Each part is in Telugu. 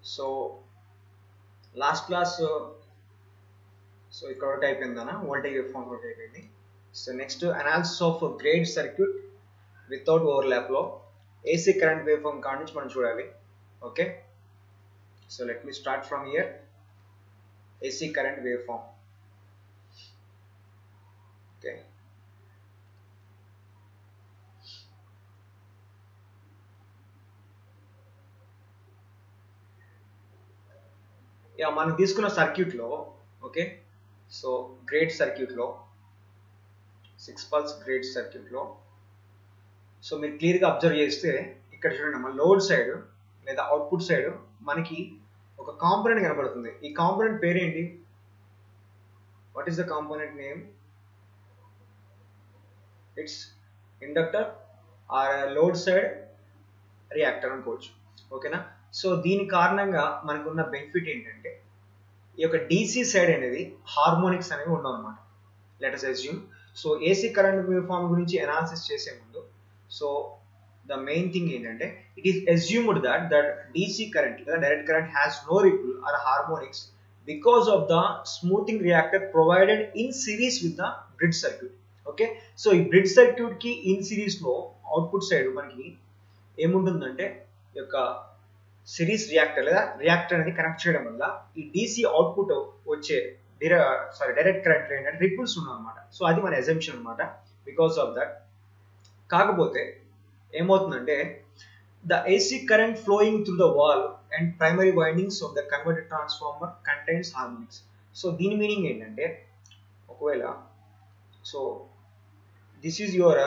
సో లాస్ట్ క్లాస్ సో ఇక్కడ ఒకటి అయిపోయిందన్న వోల్టేజ్ వేవ్ ఫామ్ ఒకటి అయిపోయింది. So next analysis of grade circuit without overlap లో ఏసీ కరెంట్ వేవ్ ఫామ్ కాడ నుంచి మనం చూడాలి. Okay, so let me start from here. AC current wave form. Okay, మనం తీసుకున్న సర్క్యూట్ లో ఓకే, సో గ్రేడ్ సర్క్యూట్ లో 6 పల్స్ గ్రేడ్ సర్క్యూట్ లో సో మీరు క్లియర్ గా అబ్జర్వ్ చేస్తే ఇక్కడ చూడండి, మన లోడ్ సైడ్ లేదా అవుట్పుట్ సైడ్ మనకి ఒక కాంపోనెంట్ కనబడుతుంది. ఈ కాంపోనెంట్ పేరేంటి? What is the component name? It's inductor or load side reactor అనుకోవచ్చు. ఓకేనా? సో దీని కారణంగా మనకున్న బెనిఫిట్ ఏంటంటే ఈ యొక్క డీసీ సైడ్ అనేది హార్మోనిక్స్ అనేవి ఉండవు అనమాట. Let us assume. So AC current wave form గురించి అనాలిసిస్ చేసే ముందు సో ద మెయిన్ థింగ్ ఏంటంటే it is assumed that DC current లేదా direct current has no ripple or harmonics because of the smoothing reactor provided in series with the bridge circuit. Okay, so ఈ బ్రిడ్జ్ సర్క్యూట్ కి ఇన్ సిరీస్ లో అవుట్పుట్ సైడ్ మనకి ఏముంటుందంటే ఈ యొక్క సిరీస్ రియాక్టర్ లేదా రియాక్టర్ అనేది కనెక్ట్ చేయడం వల్ల ఈ డీసీ అవుట్పుట్ వచ్చే డైరెక్ట్ కరెంట్ ఏంటంటే రిపుల్స్ ఉన్నాం అనమాట. సో అది మన అజంప్షన్ అనమాట. బికాస్ ఆఫ్ దట్ కాకపోతే ఏమవుతుందంటే the AC current flowing through the valve and primary windings of the converted transformer contains harmonics. So దీని మీనింగ్ ఏంటంటే ఒకవేళ so this is your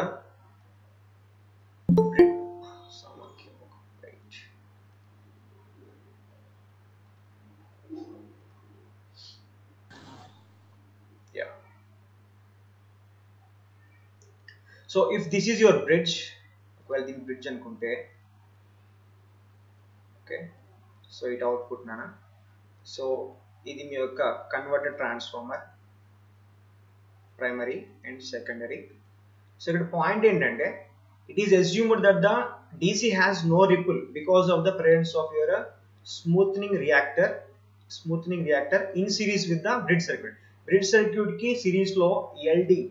so if this is your bridge, ఒకవేళ దీని బ్రిడ్జ్ అనుకుంటే ఓకే, సో ఇట్ అవుట్పుట్ నానా. సో ఇది మీ యొక్క converter transformer primary and secondary. So ఇక్కడ పాయింట్ ఏంటంటే it is assumed that the DC has no ripple because of the presence of your smoothing reactor in series with the bridge circuit. Bridge circuit కి సిరీస్ లో ఎల్డి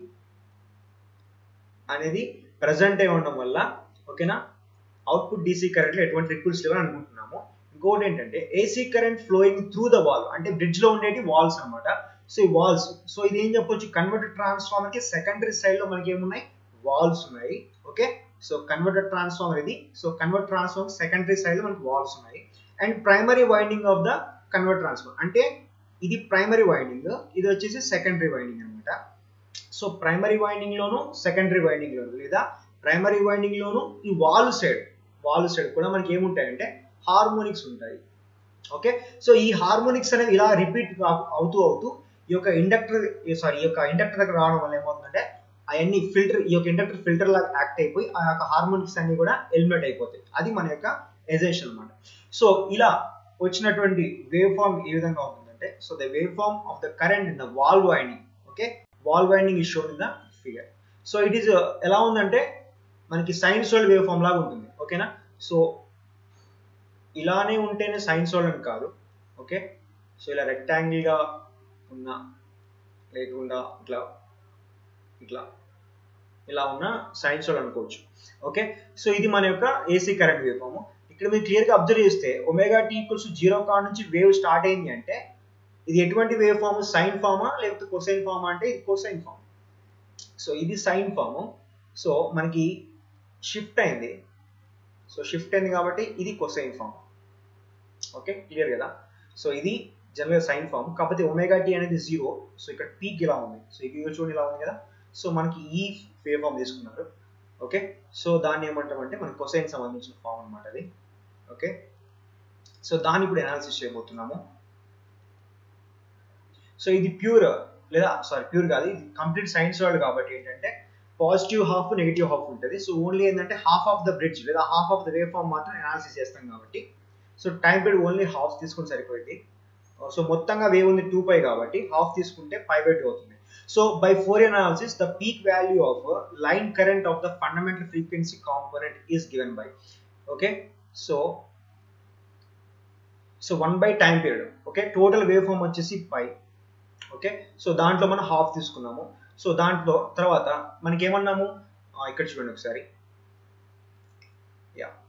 అనేది ప్రజెంట్ అయి ఉండడం వల్ల ఓకేనా అవుట్పుట్ డీసీ కరెంట్ లో ఎటువంటి రిపుల్స్ లేవని అనుకుంటున్నాము. ఇంకోటి ఏంటంటే AC current flowing through the valve, అంటే బ్రిడ్జ్ లో ఉండేటి వాల్స్ అనమాట. సో ఈ వాల్స్, సో ఇది ఏం చెప్పొచ్చు, కన్వర్టర్ ట్రాన్స్ఫార్మర్ కి సెకండరీ సైడ్ లో మనకి ఏమున్నాయి, వాల్స్ ఉన్నాయి. ఓకే, సో కన్వర్టర్ ట్రాన్స్ఫార్మర్ ఇది. So converter transformer secondary side లో మనకి వాల్స్ ఉన్నాయి. And primary winding of the converter transformer, అంటే ఇది ప్రైమరీ వైండింగ్, ఇది వచ్చేసి సెకండరీ వైండింగ్ అనమాట. సో ప్రైమరీ వైండింగ్ లోను సెకండరీ వైండింగ్ లోను లేదా ప్రైమరీ వైండింగ్ లోను ఈ వాల్ సైడ్ కూడా మనకి ఏముంటాయంటే హార్మోనిక్స్ ఉంటాయి. ఓకే, సో ఈ హార్మోనిక్స్ అనేవి ఇలా రిపీట్ అవుతూ ఈ యొక్క ఇండక్టర్ దగ్గర రావడం వల్ల ఏమవుతుందంటే అవన్నీ ఫిల్టర్, ఈ యొక్క ఇండక్టర్ ఫిల్టర్ లాగా యాక్ట్ అయిపోయి ఆ యొక్క హార్మోనిక్స్ అన్ని కూడా ఎలిమినేట్ అయిపోతాయి. అది మన యొక్క ఎజెన్షన్ అనమాట. సో ఇలా వచ్చినటువంటి వేవ్ ఫామ్ ఏ విధంగా ఉంటుందంటే so the wave form of the current in the valve winding. Okay, valve winding is shown in the figure. So it is ఎలా ఉందంటే మనకి సైన్సోయిడ్ వేవ్ ఫామ్ లాగా ఉంటుంది. ఓకేనా, సో ఇలానే ఉంటేనే సైన్సోయిడ్ అని కాదు. ఓకే, సో ఇలా రెక్టాంగిల్ గా ఉన్న లేకుండా ఇట్లా ఇలా ఉన్న సైన్సోయిడ్ అనుకోవచ్చు. ఓకే, సో ఇది మన యొక్క ఏసీ కరెంట్ వేవ్ ఫామ్. ఇక్కడ మీరు క్లియర్ గా అబ్జర్వ్ చేస్తే ఒమేగా టీ ఈక్వల్స్ 0 కాడ నుంచి వేవ్ స్టార్ట్ అయింది అంటే ఇది ఎటువంటి వేవ్ ఫామ్, సైన్ ఫామా లేకపోతే కొసైన్ ఫామా అంటే ఇది కొసైన్ ఫామ్. సో ఇది సైన్ ఫామ్. సో మనకి షిఫ్ట్ అయింది, కాబట్టి ఇది కొసైన్ ఫామ్. ఓకే, క్లియర్ కదా. సో ఇది జనరల్ సైన్ ఫామ్, కాకపోతే ఒమేగా టీ అనేది 0. సో ఇక్కడ పీక్ ఇలా ఉంది, సో ఇది చూడండి ఇలా ఉంది కదా. సో మనకి ఈ వేవ్ ఫామ్ తీసుకున్నారు. ఓకే, సో దాన్ని ఏమంటామంటే మనకి కొసైన్ సంబంధించిన ఫామ్ అనమాట అది. ఓకే, సో దాన్ని ఇప్పుడు అనాలిసిస్ చేయబోతున్నాము. సో ఇది ప్యూర్ కాదు, ఇది కంప్లీట్ సైన్సోయిడ్ కాబట్టి ఏంటంటే పాజిటివ్ హాఫ్ నెగిటివ్ హాఫ్ ఉంటుంది. సో ఓన్లీ ఏంటంటే హాఫ్ ఆఫ్ ద బ్రిడ్జ్ లేదా half of the wave form మాత్రం అనాలిసిస్ చేస్తాం కాబట్టి so time period only half తీసుకుంటే సరిపోయింది. సో మొత్తంగా వేవ్ ఉంది 2π కాబట్టి హాఫ్ తీసుకుంటే π/2 అవుతుంది. So by Fourier analysis the peak value of line current of the fundamental frequency component is given by. Okay, so so 1 time period. Okay, total wave form వచ్చేసి పై. ఓకే, సో దాంట్లో మనం హాఫ్ తీసుకున్నాము. సో దాంట్లో తర్వాత మనకి ఏమన్నాము, ఇక్కడ చూడండి ఒకసారి. Yeah,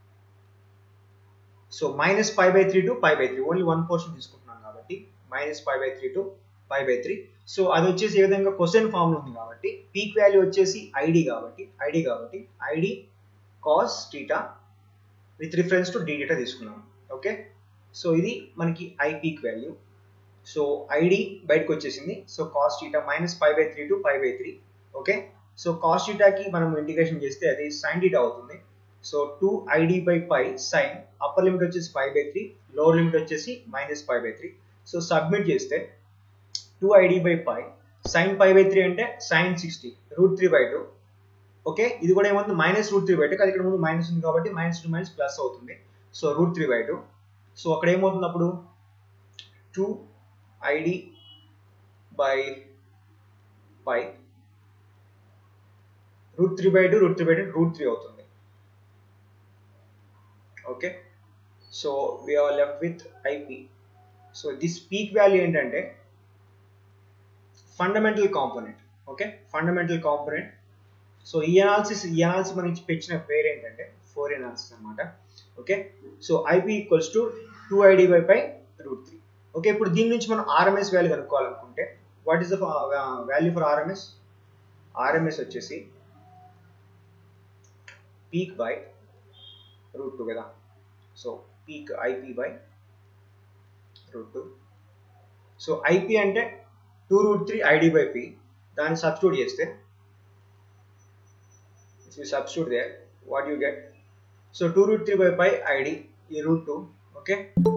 so -π/3 to π/3 only one portion తీసుకుంటున్నాం కాబట్టి -π/3 to π/3. సో అది వచ్చేసి ఏ విధంగా క్వశ్చన్ ఫామ్ లో ఉంది కాబట్టి పీక్ వాల్యూ వచ్చేసి ఐడి కాబట్టి ID cos theta with reference to D theta తీసుకున్నాం. ఓకే, సో ఇది మనకి I peak value. So ID బయటకు వచ్చేసింది. So cos theta -π/3 to π/3. Okay, so cos థీటాకి మనం ఇంటిగ్రేషన్ చేస్తే అది sin థీటా అవుతుంది. So 2id/π sin upper limit వచ్చేసి π/3, లోవర్ లిమిట్ వచ్చేసి -π/3. సో సబ్మిట్ చేస్తే 2id/π sin π/3 అంటే sin 60 √3/2. ఓకే, ఇది కూడా ఏమవుతుంది -√3/2, కానీ ఇక్కడ ముందు మైనస్ ఉంది కాబట్టి -2 ప్లస్ అవుతుంది. సో √3/2. సో అక్కడ ఏమవుతుంది అప్పుడు 2id/π √3/2 √3 అవుతుంది. Okay, so we are left with IP. So this peak value ఏంటంటే fundamental component. Okay, fundamental component. So ఈ అనాలిసిస్ మనకి పెంచిన పేరు ఏంటంటే 4 అనాలిసిస్ అన్నమాట. Okay, so IP equals to 2id/π √3. Okay, ఇప్పుడు దీని నుంచి మనం RMS వాల్యూ కనుక్కోవాలనుకుంటే what is the value for RMS? RMS వచ్చేసి పీక్ బై √2 కదా. So peak IP by √2. So IP అంటే 2√3 ID/P. దాన్ని సబ్స్టిట్యూట్ చేస్తే if you substitute there what you get? So 2√3/π ID ఈ √2. Okay,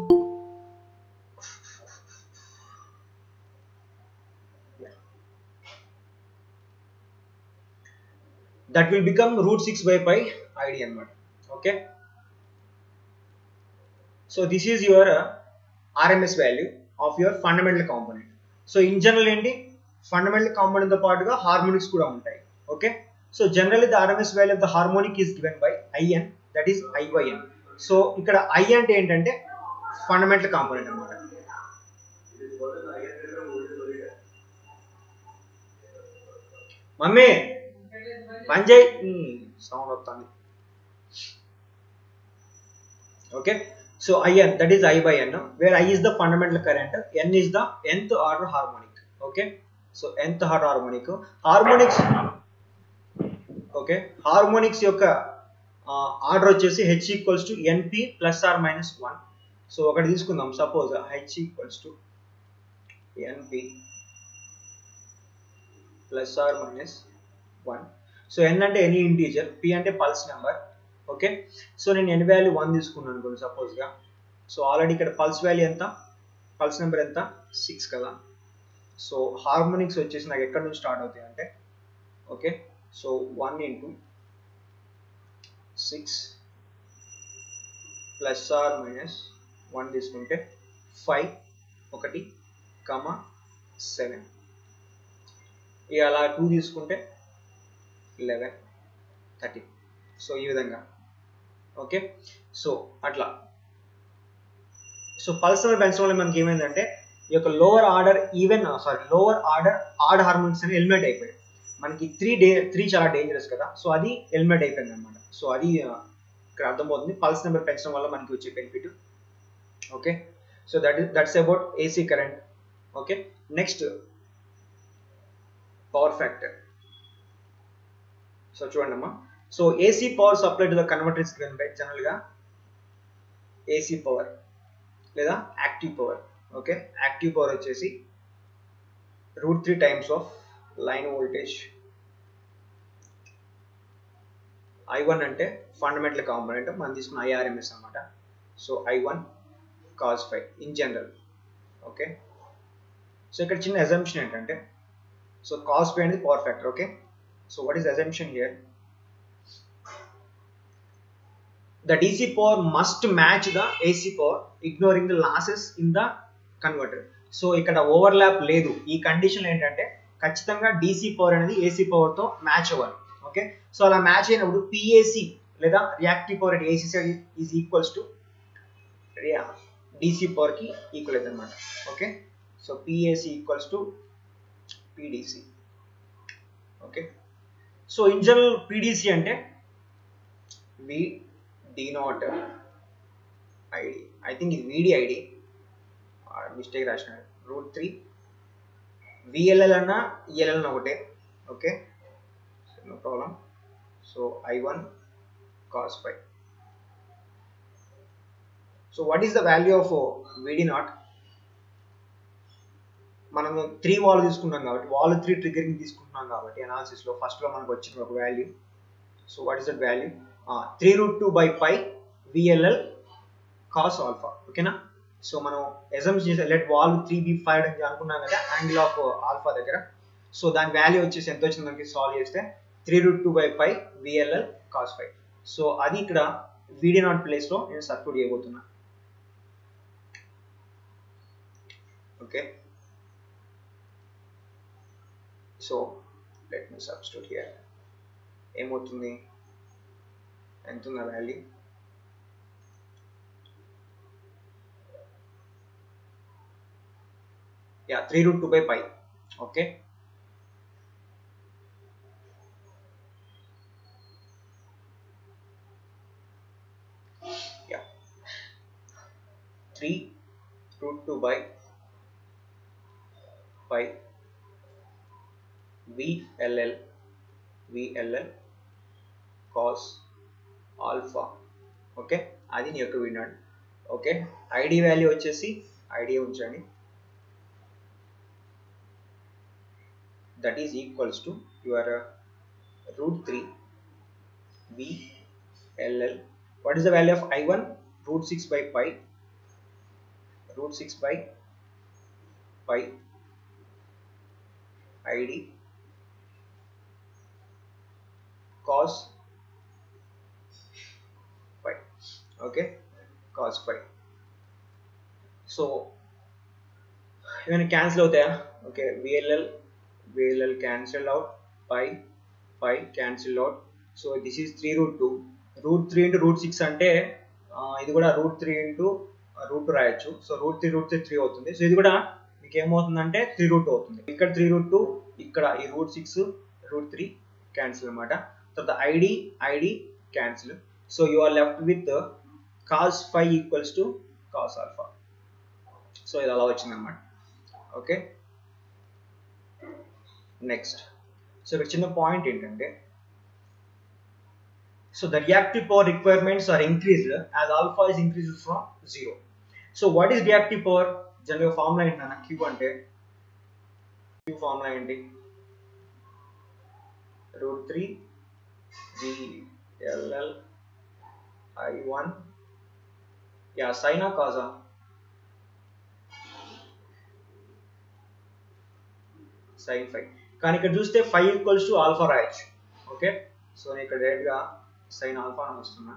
that will become √6/π ID అన్నమాట. ఓకే, so this is your RMS value of your fundamental component. So in general ఏంటి, ఫండమెంటల్ కాంపోనెంట్ తో పాటుగా హార్మోనిక్స్ కూడా ఉంటాయి. Okay, so generally the RMS value of the harmonic is given by IN, that is I/N. So ఇక్కడ I అంటే ఏంటంటే ఫండమెంటల్ కాంపోనెంట్ అన్నమాట. మమ్మీ పంజయ్ సౌండ్ వస్తుంది. Okay, so IN, that is I/N, where I is the fundamental current, N is the nth order harmonic. Okay, so nth order harmonic. Harmonics, okay, harmonics యొక్క ఆర్డర్ వచ్చేసి H equals to NP plus or minus 1. So ఒకటి తీసుకుందాం, suppose H equals to NP plus or minus 1. సో N అంటే ఎనీ ఇంటీజర్, P అంటే పల్స్ నెంబర్. ఓకే, సో నేను N వాల్యూ 1 తీసుకున్నాను అనుకోండి సపోజ్గా. సో ఆల్రెడీ ఇక్కడ పల్స్ వాల్యూ ఎంత, పల్స్ నెంబర్ ఎంత 6 కదా. సో హార్మోనిక్స్ వచ్చేసి నాకు ఎక్కడి నుంచి స్టార్ట్ అవుతాయి అంటే, okay, so 1 into 6 plus or minus 1 తీసుకుంటే 5 1 7. ఇక అలా 2 తీసుకుంటే 11 13. సో ఈ విధంగా. ఓకే, సో అట్లా. సో పల్స్ నెంబర్ పెంచడం వల్ల మనకి ఏమైందంటే ఈ యొక్క లోవర్ ఆర్డర్ ఆడ్ హార్మోనిక్స్ అని ఎలిమినేట్ అయిపోయాయి. మనకి 3 చాలా డేంజరస్ కదా. సో అది ఎలిమినేట్ అయిపోయింది అనమాట. సో అది ఇక్కడ అర్థమవుతుంది పల్స్ నెంబర్ పెంచడం వల్ల మనకి వచ్చే benefit. Okay, so that's about AC current. Okay, next power factor. So చూడండి అమ్మా, so AC power supply to the converter is given by జనరల్గా AC పవర్ లేదా active power. Okay, active power వచ్చేసి √3 times of line voltage. I1 అంటే ఫండమెంటల్ కాంపోనెంట్, మనం తీసుకున్న IRMS అన్నమాట. So I1 cos phi in general. Okay, so ఇక్కడ చిన్న అజంప్షన్ ఏంటంటే, సో cos phi అనేది power factor. Okay, so what is assumption here? The DC power must match the AC power ignoring the losses in the converter. So ఇక్కడ ఓవర్లాప్ లేదు. ఈ కండిషన్ ఏంటంటే ఖచ్చితంగా DC పవర్ అనేది AC పవర్ తో మ్యాచ్ అవ్వాలి. ఓకే, సో అలా మ్యాచ్ అయినప్పుడు PAC లేదా reactive power at AC is equals to DC power కి ఈక్వల్ అవుతుంది అనమాట. Okay, so PAC equals to PDC. Okay, so in general PDC అంటే VD not ID. I think ఇది VDID, మిస్టేక్ రాసిన. √3 VLL అన్నా ELL అన్న ఒకటే. Okay, no problem. So I1 cos phi. So what is the value of VD naught? మనం 3 వాల్ తీసుకున్నాం కాబట్టి, వాల్ 3 ట్రిగరింగ్ తీసుకుంటున్నాం కాబట్టి అనాలిసిస్ లో ఫస్ట్ లో మనకు వచ్చిన ఒక value. So what is that value? 3√2/pi VLL cos alpha. ఓకేనా? సో మనం అసంప్షన్ చేసే లెట్ వాల్ 3 be 5 అని అనుకున్నాం కదా యాంగిల్ ఆఫ్ ఆల్ఫా దగ్గర. సో దాని వాల్యూ వచ్చేసి ఎంత వచ్చింది మనకి సాల్వ్ చేస్తే 3√2/pi VLL cos phi. So అది ఇక్కడ VD naught ప్లేస్ లో నేను సబ్స్టిట్యూట్ చేయబోతున్నా. Okay, so let me substitute here. ఏమవుతుంది, ఎంత ఉన్న value? Yeah 3√2/pi. Okay, yeah 3√2/pi VLL cos alpha. Okay, అది నీ యొక్క VD naught. Okay, ID value వచ్చేసి ID ఉంచండి, that is equals to your √3 VLL. What is the value of I1? √6/pi ID cos phi. Okay, cos phi. So ఇవన్నీ క్యాన్సిల్ అవుతాయా? Okay, VLL cancel out, pi cancel out. So this is 3√2. √3 into √6 అంటే ఇది కూడా √3 into √2 రాయొచ్చు. సో √3 3 అవుతుంది. సో ఇది కూడా మీకు ఏమవుతుందంటే 3√2 అవుతుంది. ఇక్కడ 3√2, ఇక్కడ ఈ √6 √3 క్యాన్సిల్ అనమాట. తర్వాత ID cancel. So you are left with cos phi equals to cos alpha. So ఇది అలా వచ్చింది అనమాట. Okay, next. సో ఇక్కడ చిన్న పాయింట్ ఏంటంటే, so the reactive power requirements are increased as alpha is increased from 0. So what is reactive power? General formula ఏంటన్నా? Q అంటే Q formula ఏంటి? √3 VLL I1. Yeah, sin or cos? sin phi. కానీ ఇక్కడ చూస్తే phi ఈక్వల్స్ టు ఆల్ఫా రాయొచ్చు. ఓకే, సో నేను ఇక్కడ డైరెక్ట్ గా sin ఆల్ఫా అని వస్తున్నా.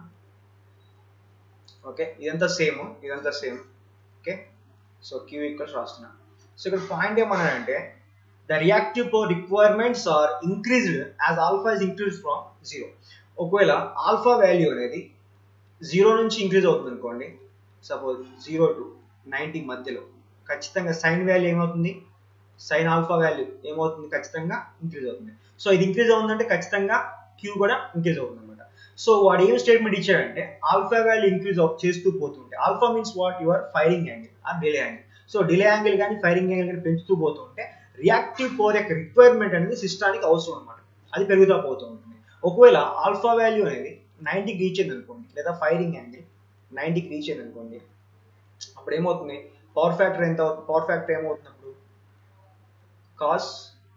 ఓకే, ఇదంతా same. Okay, so Q equals రాస్తున్నా. సో ఇక్కడ పాయింట్ ఏమన్నానంటే, the reactive power requirements are increased as alpha is increase from 0. ఒకవేళ ఆల్ఫా వాల్యూ అనేది 0 నుంచి ఇంక్రీజ్ అవుతుంది అనుకోండి, సపోజ్ 0 to 90 మధ్యలో, ఖచ్చితంగా సైన్ వాల్యూ ఏమవుతుంది? సైన్ ఆల్ఫా వాల్యూ ఏమవుతుంది? ఖచ్చితంగా ఇంక్రీజ్ అవుతుంది. సో ఇది ఇంక్రీజ్ అవుతుందంటే ఖచ్చితంగా Q కూడా ఇంక్రీజ్ అవుతుంది అనమాట. సో వాడు ఏం స్టేట్మెంట్ ఇచ్చాడంటే, ఆల్ఫా వాల్యూ ఇంక్రీజ్ చేస్తూ పోతుంటే, alpha means what? Your firing angle or delay angle. So delay angle కానీ ఫైరింగ్ యాంగిల్ కానీ పెంచుతూ పోతుంటే రియాక్టివ్ పవర్ యొక్క రిక్వైర్మెంట్ అనేది సిస్టానికి అవసరం అనమాట, అది పెరుగుతూ పోతూ ఉంటుంది. ఒకవేళ ఆల్ఫా వాల్యూ అనేది 90కి రీచ్ అయింది అనుకోండి, లేదా ఫైరింగ్ యాంగిల్ 90కి రీచ్ అయింది అనుకోండి, అప్పుడు ఏమవుతుంది? పవర్ ఫ్యాక్టర్ ఎంత అవుతుంది? పవర్ ఫ్యాక్టర్ ఏమవుతుంది అప్పుడు? కాస్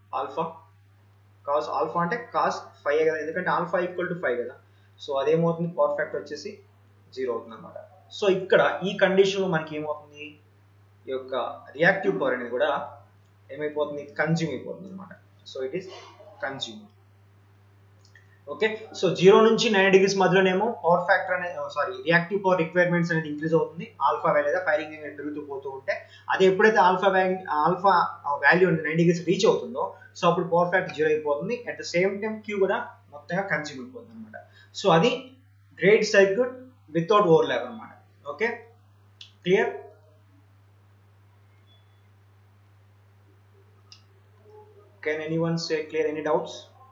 ఆల్ఫా అంటే కాస్ 5 కదా, ఎందుకంటే ఆల్ఫా ఈక్వల్ టు 5 కదా. సో అదేమవుతుంది? పవర్ ఫ్యాక్టర్ వచ్చేసి 0 అవుతుంది అనమాట. సో ఇక్కడ ఈ కండిషన్లో మనకి ఏమవుతుంది? ఈ యొక్క రియాక్టివ్ పవర్ అనేది కూడా ఏమైపోతుంది? కన్జ్యూమ్ అయిపోతుంది అనమాట. So it is consume. Okay, so 0 నుంచి 90 degrees మధ్యలోనేమో పవర్ ఫ్యాక్టర్ అనేది రియాక్టివ్ పవర్ రిక్వైర్మెంట్స్ అనేది ఇంక్రీజ్ అవుతుంది, ఆల్ఫా వాల్యూ లేదా ఫైరింగ్ యాంగిల్ పెరుగుతూ పోతూ ఉంటే. అది ఎప్పుడైతే ఆల్ఫా వాల్యూ 90 degrees రీచ్ అవుతుందో, సో అప్పుడు పవర్ ఫ్యాక్టర్ 0 అయిపోతుంది. At the same time Q కూడా మొత్తంగా కన్జ్యూమ్ అయిపోతుంది అనమాట. సో అది గ్రేట్ సర్క్యూట్ వితౌట్ ఓవర్లాప్ అనమాట. Okay, clear? Can anyone say clear? Any doubts?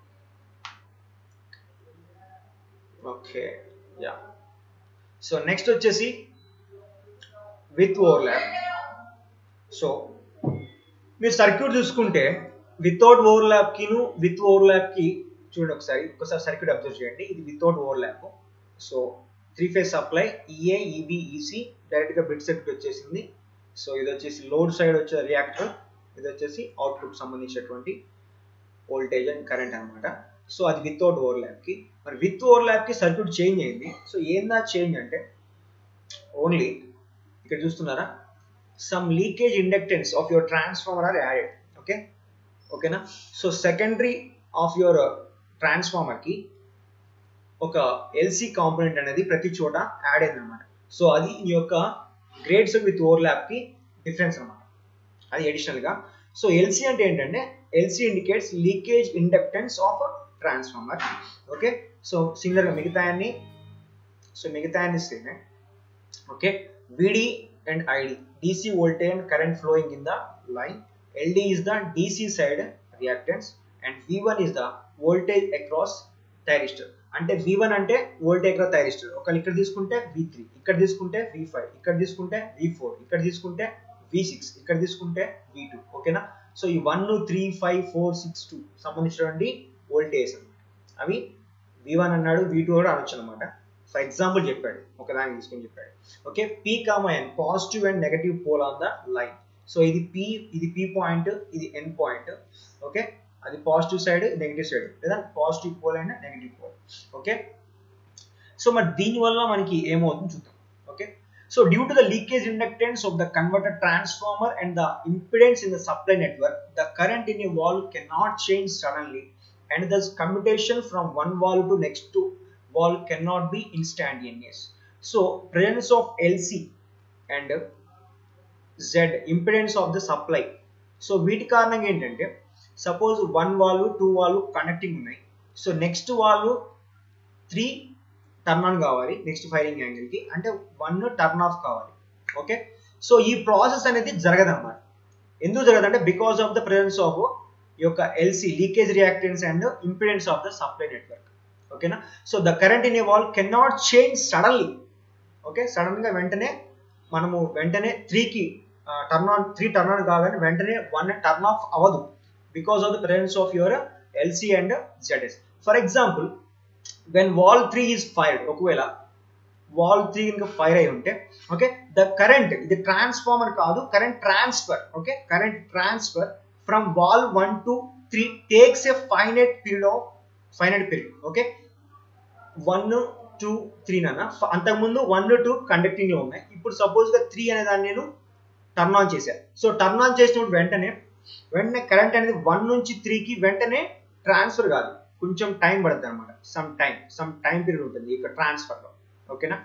Okay, yeah. So next వచ్చేసి with overlap. సో మీరు సర్క్యూట్ చూసుకుంటే వితౌట్ ఓవర్లాప్ కిను విత్ ఓవర్లాప్ కి చూడండి, ఒకసారి సర్క్యూట్ అబ్జర్వ్ చేయండి. ఇది without overlap. So 3-phase supply EA EB EC direct గా బ్రిడ్జ్ సర్క్యూట్ వచ్చేసింది. సో ఇది వచ్చేసి లోడ్ సైడ్ వచ్చే రియాక్టర్, ఇది వచ్చేసి అవుట్పుట్ సంబంధించినటువంటి వోల్టేజ్ అండ్ కరెంట్ అనమాట. సో అది వితౌట్ ఓవర్లాప్ కి. మరి విత్ ఓవర్లాప్ కి సర్క్యూట్ చేంజ్ అయింది. సో ఏందా చేంజ్ అంటే ఓన్లీ ఇక్కడ చూస్తున్నారా, some leakage inductance of your transformer are added. Okay na. So secondary of your transformer ki oka LC component anedi prati chota add ayindi anamata. So adi in yokka grades with overlap ki difference anamata, adi additional ga. So LC ante entante LC indicates leakage inductance of a transformer. Okay, so similar ga migitha anni same. Okay, VD and ID, DC voltage and current flowing in the line. LD is the DC side reactance and V1 is the voltage across thyristor. అంటే V1 అంటే voltage across thyristor. ఒకవేళ ఇక్కడ తీసుకుంటే V3, ఇక్కడ తీసుకుంటే V5, ఇక్కడ తీసుకుంటే V4, ఇక్కడ తీసుకుంటే V6, ఇక్కడ తీసుకుంటే V2. ఓకేనా. సో ఈ 1, 3, 5, 4, 6, 2 సంబంధించినటువంటి వోల్టేజ్ అన్నమాట. అవి V1 అన్నాడు, V2 కూడా అనొచ్చు అనమాట. ఫర్ ఎగ్జాంపుల్ చెప్పాడు, ఒకదాన్ని తీసుకొని చెప్పాడు. Okay, P, N positive and negative pole on the line. So ఇది P పాయింట్, ఇది N పాయింట్. ఓకే, అది పాజిటివ్ సైడ్, నెగటివ్ సైడ్, లేదా positive pole and negative pole. Okay, so మరి దీనివల్ల మనకి ఏమవుతుంది చూద్దాం. Okay, so due to the leakage inductance of the converter transformer and the impedance in the supply network, the current in a valve cannot change suddenly and thus commutation from one valve to next to valve cannot be instantaneous. So presence of LC and Z impedance of the supply. So వీటి కారణంగా ఏంటంటే సపోజ్ 1 valve 2 valve కనెక్టింగ్ ఉన్నాయి. So next valve 3 turn on కావాలి నెక్స్ట్ ఫైరింగ్ యాంగిల్ కి, అంటే 1 టర్న్ ఆఫ్ కావాలి. ఓకే, సో ఈ ప్రాసెస్ అనేది జరగదన్నమాట. ఎందుకు జరగదంటే because of the presence of యొక్క LC leakage reactance and impedance of the supply network. ఓకేనా. So the current in a valve cannot change suddenly. Okay, sudden గా వెంటనే 3 టర్న్ ఆన్ కాగానే వెంటనే 1 టర్న్ ఆఫ్ అవ్వదు because of the presence of your LC and ZS. For example when valve 3 is fired, ఒకవేళ వాల్వ్ 3 కనుక ఫైర్ అయి ఉంటే, ఓకే, ద కరెంట్, ఇది ట్రాన్స్ఫార్మర్ కాదు, current transfer. Okay, current transfer from valve 1 to 3 takes a finite period. Okay, 1, 2, 3 నాన్న అంతకుముందు 1, 2 కండక్టింగ్ లో ఉన్నాయి. ఇప్పుడు సపోజ్ గా 3 అనే దాన్ని నేను టర్న్ ఆన్ చేశాను. సో టర్న్ ఆన్ చేసినప్పుడు వెంటనే కరెంట్ అనేది 1 నుంచి 3 కి వెంటనే ట్రాన్స్ఫర్ కాదు, కొంచెం టైం పడుతుంది అనమాట. సమ్ టైం పీరియడ్ ఉంటుంది ఇక్కడ ట్రాన్స్ఫర్ లో. ఓకేనా.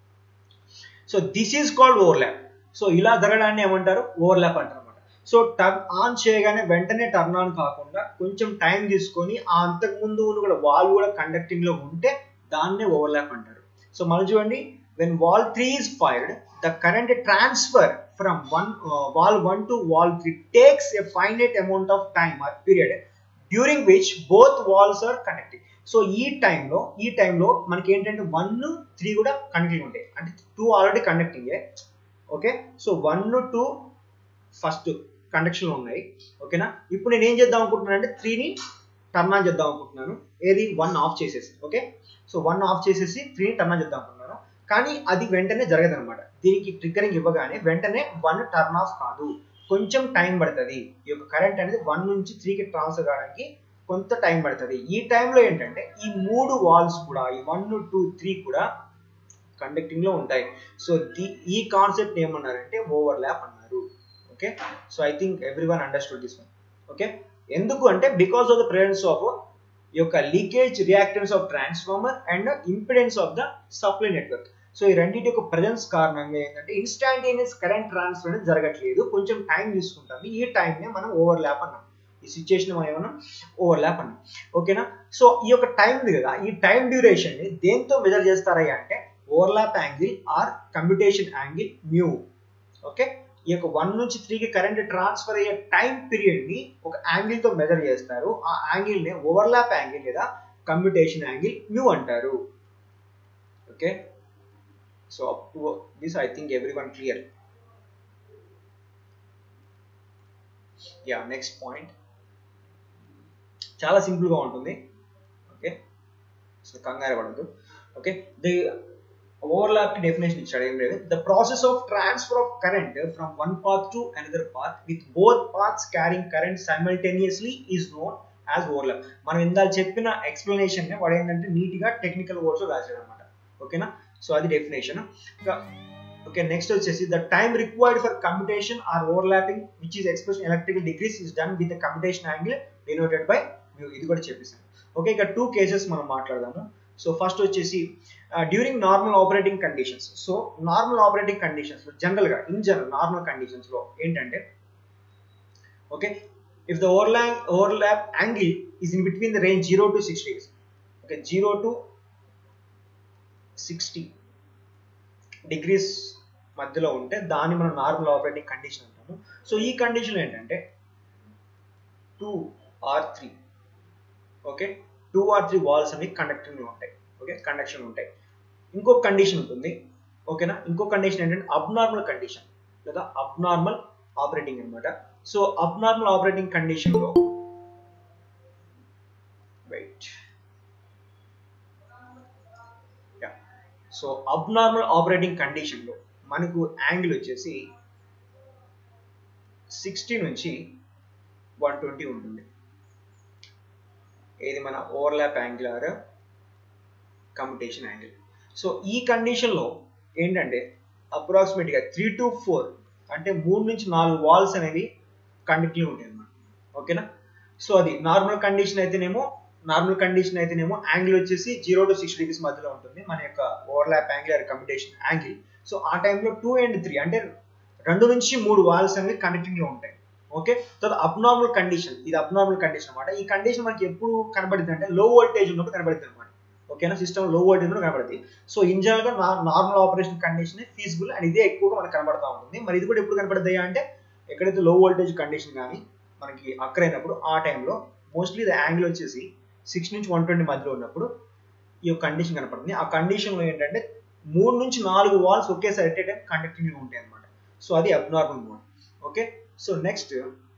So this is called overlap. So ఇలా జరగడాన్ని ఏమంటారు, ఓవర్లాప్ అంటారు. సో టర్న్ ఆన్ చేయగానే వెంటనే టర్న్ ఆన్ కాకుండా కొంచెం టైం తీసుకొని ఆ అంతకుముందు కూడా వాల్వ్ కూడా కండక్టింగ్ లో ఉంటే దాన్నే ఓవర్లాప్ అంటారు. సో మళ్ళీ చూడండి, when valve 3 is fired, the current transfer from valve 1 to valve 3 takes a finite amount of time or period during which both valves are connecting. So ఈ టైంలో మనకి ఏంటంటే 1, 3 కూడా కనెక్టింగ్ ఉంటాయి, అంటే 2 ఆల్రెడీ కండక్టింగే. ఓకే, సో 1, 2 ఫస్ట్ కండక్షన్ లో ఉన్నాయి. ఓకేనా. ఇప్పుడు నేను ఏం చేద్దాం అనుకుంటున్నాను అంటే 3ని టర్న్ ఆన్ చేద్దాం అనుకుంటున్నాను. ఏది 1 ఆఫ్ చేసేసి. ఓకే, సో 1 ఆఫ్ చేసేసి 3ని టర్న్ ఆన్ చేద్దాం అనుకుంటున్నాను. కానీ అది వెంటనే జరగదు అనమాట. దీనికి ట్రిగ్గరింగ్ ఇవ్వగానే వెంటనే 1 టర్న్ ఆఫ్ కాదు, కొంచెం టైం పడుతుంది. ఈ యొక్క కరెంట్ అనేది 1 నుంచి 3కి ట్రాన్స్ఫర్ కావడానికి కొంత టైం పడుతుంది. ఈ టైంలో ఏంటంటే ఈ 3 వాల్వ్స్ కూడా, ఈ 1, 2, 3 కూడా కండక్టింగ్ లో ఉంటాయి. సో ఈ కాన్సెప్ట్ ఏమన్నారంటే ఓవర్లాప్ అన్నారు. Okay, so I think everyone understood this one. Okay, ఎందుకు అంటే because of the presence of యొక్క leakage reactance of transformer and impedance of the supply network. So ఈ రెండింటి యొక్క ప్రెసెన్స్ కారణంగా ఏంటంటే ఇన్స్టాంటేనియస్ కరెంట్ ట్రాన్స్ఫర్ అనేది జరగట్లేదు, కొంచెం టైం తీసుకుంటాము. ఈ టైంనే మనం ఓవర్లాప్ అన్నాం. ఈ సిచ్యుయేషన్ మనం ఏమన్నా ఓవర్లాప్ అన్నాం. ఓకేనా. సో ఈ యొక్క టైం ఉంది కదా, ఈ టైం డ్యూరేషన్ ని దేంతో మెజర్ చేస్తారా అంటే overlap angle or commutation angle mu. Okay, ఈ యొక్క 1 నుంచి 3కి కరెంట్ ట్రాన్స్ఫర్ అయ్యే టైం పీరియడ్ ని ఒక యాంగిల్ తో మెజర్ చేస్తారు. ఆ యాంగిల్ ని ఓవర్లాప్ యాంగిల్ లేదా కమ్యుటేషన్ యాంగిల్ మ్యూ అంటారు. Okay, so up to this I think everyone clear. Yeah, next point చాలా సింపుల్ గా ఉంటుంది. ఓకే, సో కంగారు పడద్దు. ఓకే, ది ఓవర్లాప్ కి డెఫినేషన్ ఇచ్చాడు, ఏం లేదు. The process of transfer of current from one path to another path with both paths carrying current simultaneously is known as overlap. మనం ఇందాక చెప్పిన ఎక్స్ప్లెనేషన్ ని వాడు ఏంటంటే నీట్ గా టెక్నికల్ వర్డ్స్ లో రాశాడు అనమాట. ఓకేనా, సో అది డెఫినేషన్. ఓకే, నెక్స్ట్ వచ్చేసి the time required for commutation or overlapping which is expression electrical degrees is done with the commutation angle denoted by mu. ఇది కూడా చెప్పేసాను. ఓకే, ఇక 2 కేసెస్ మనం మాట్లాడదాము. సో ఫస్ట్ వచ్చేసి during normal operating conditions. So normal operating conditions లో జనరల్ గా నార్మల్ కండిషన్స్ లో ఏంటంటే, okay, if the overlap angle is in between the range 0 to 60 degrees. Okay, 0 to 60 degrees మధ్యలో ఉంటే దాన్ని మనం నార్మల్ ఆపరేటింగ్ కండిషన్ అంటాము. సో ఈ కండిషన్ ఏంటంటే 2 or 3, ఓకే, 2 or 3 వాల్స్ అనేవి కండక్టింగ్ ఉంటాయి. ఓకే, కండక్షన్ ఉంటాయి. ఇంకో కండిషన్ ఉంటుంది. ఓకేనా, ఇంకో కండిషన్ ఏంటంటే అబ్నార్మల్ కండిషన్ లేదా అబ్నార్మల్ ఆపరేటింగ్ అనమాట. సో అబ్నార్మల్ ఆపరేటింగ్ కండిషన్ లో సో అబ్నార్మల్ ఆపరేటింగ్ కండిషన్ లో మనకు యాంగిల్ వచ్చేసి 60 నుంచి 120 ఉంటుంది. ఇది మన overlap angle or commutation angle. So ఈ కండిషన్ లో ఏంటంటే అప్రాక్సిమేట్ గా 3 to 4 అంటే 3 నుంచి 4 వాల్స్ అనేవి కండక్టివ్ ఉంటాయి అన్నమాట. ఓకేనా, సో అది నార్మల్ కండిషన్ అయితేనేమో యాంగిల్ వచ్చేసి 0 to 60 degrees మధ్యలో ఉంటుంది మన యొక్క overlap angle or commutation angle. So ఆ టైంలో 2 and 3 అంటే 2 నుంచి 3 వాల్స్ అనేవి కనెక్టింగ్ లో ఉంటాయి. ఓకే, తర్వాత అబ్నార్మల్ కండిషన్, ఇది అబ్నార్మల్ కండిషన్ అనమాట. ఈ కండిషన్ మనకి ఎప్పుడు కనబడుతుంది అంటే లో వోల్టేజ్ ఉన్నప్పుడు కనబడుతుంది అనమాట. ఓకేనా, సిస్టమ్ లో వోల్టేజ్ ఉన్నప్పుడు కనబడుతుంది. సో ఇన్ జనరల్ గా normal operation condition feasible and ఇదే ఎక్కువగా మనకు కనబడతా ఉంటుంది. మరి ఇది కూడా ఎప్పుడు కనబడుతుంది అంటే ఎక్కడైతే లో వోల్టేజ్ కండిషన్ కానీ మనకి అక్కరైనప్పుడు ఆ టైంలో మోస్ట్లీ ద యాంగిల్ వచ్చేసి 6 నుంచి 120 మధ్యలో ఉన్నప్పుడు ఈ యొక్క కండిషన్ కనపడుతుంది. ఆ కండిషన్ లో ఏంటంటే 3 నుంచి 4 వాల్స్ ఒకేసారి ఎట్ ఏ టైం కండక్టింగ్ ఉంటాయి అనమాట. సో అది abnormal mode. Okay, so next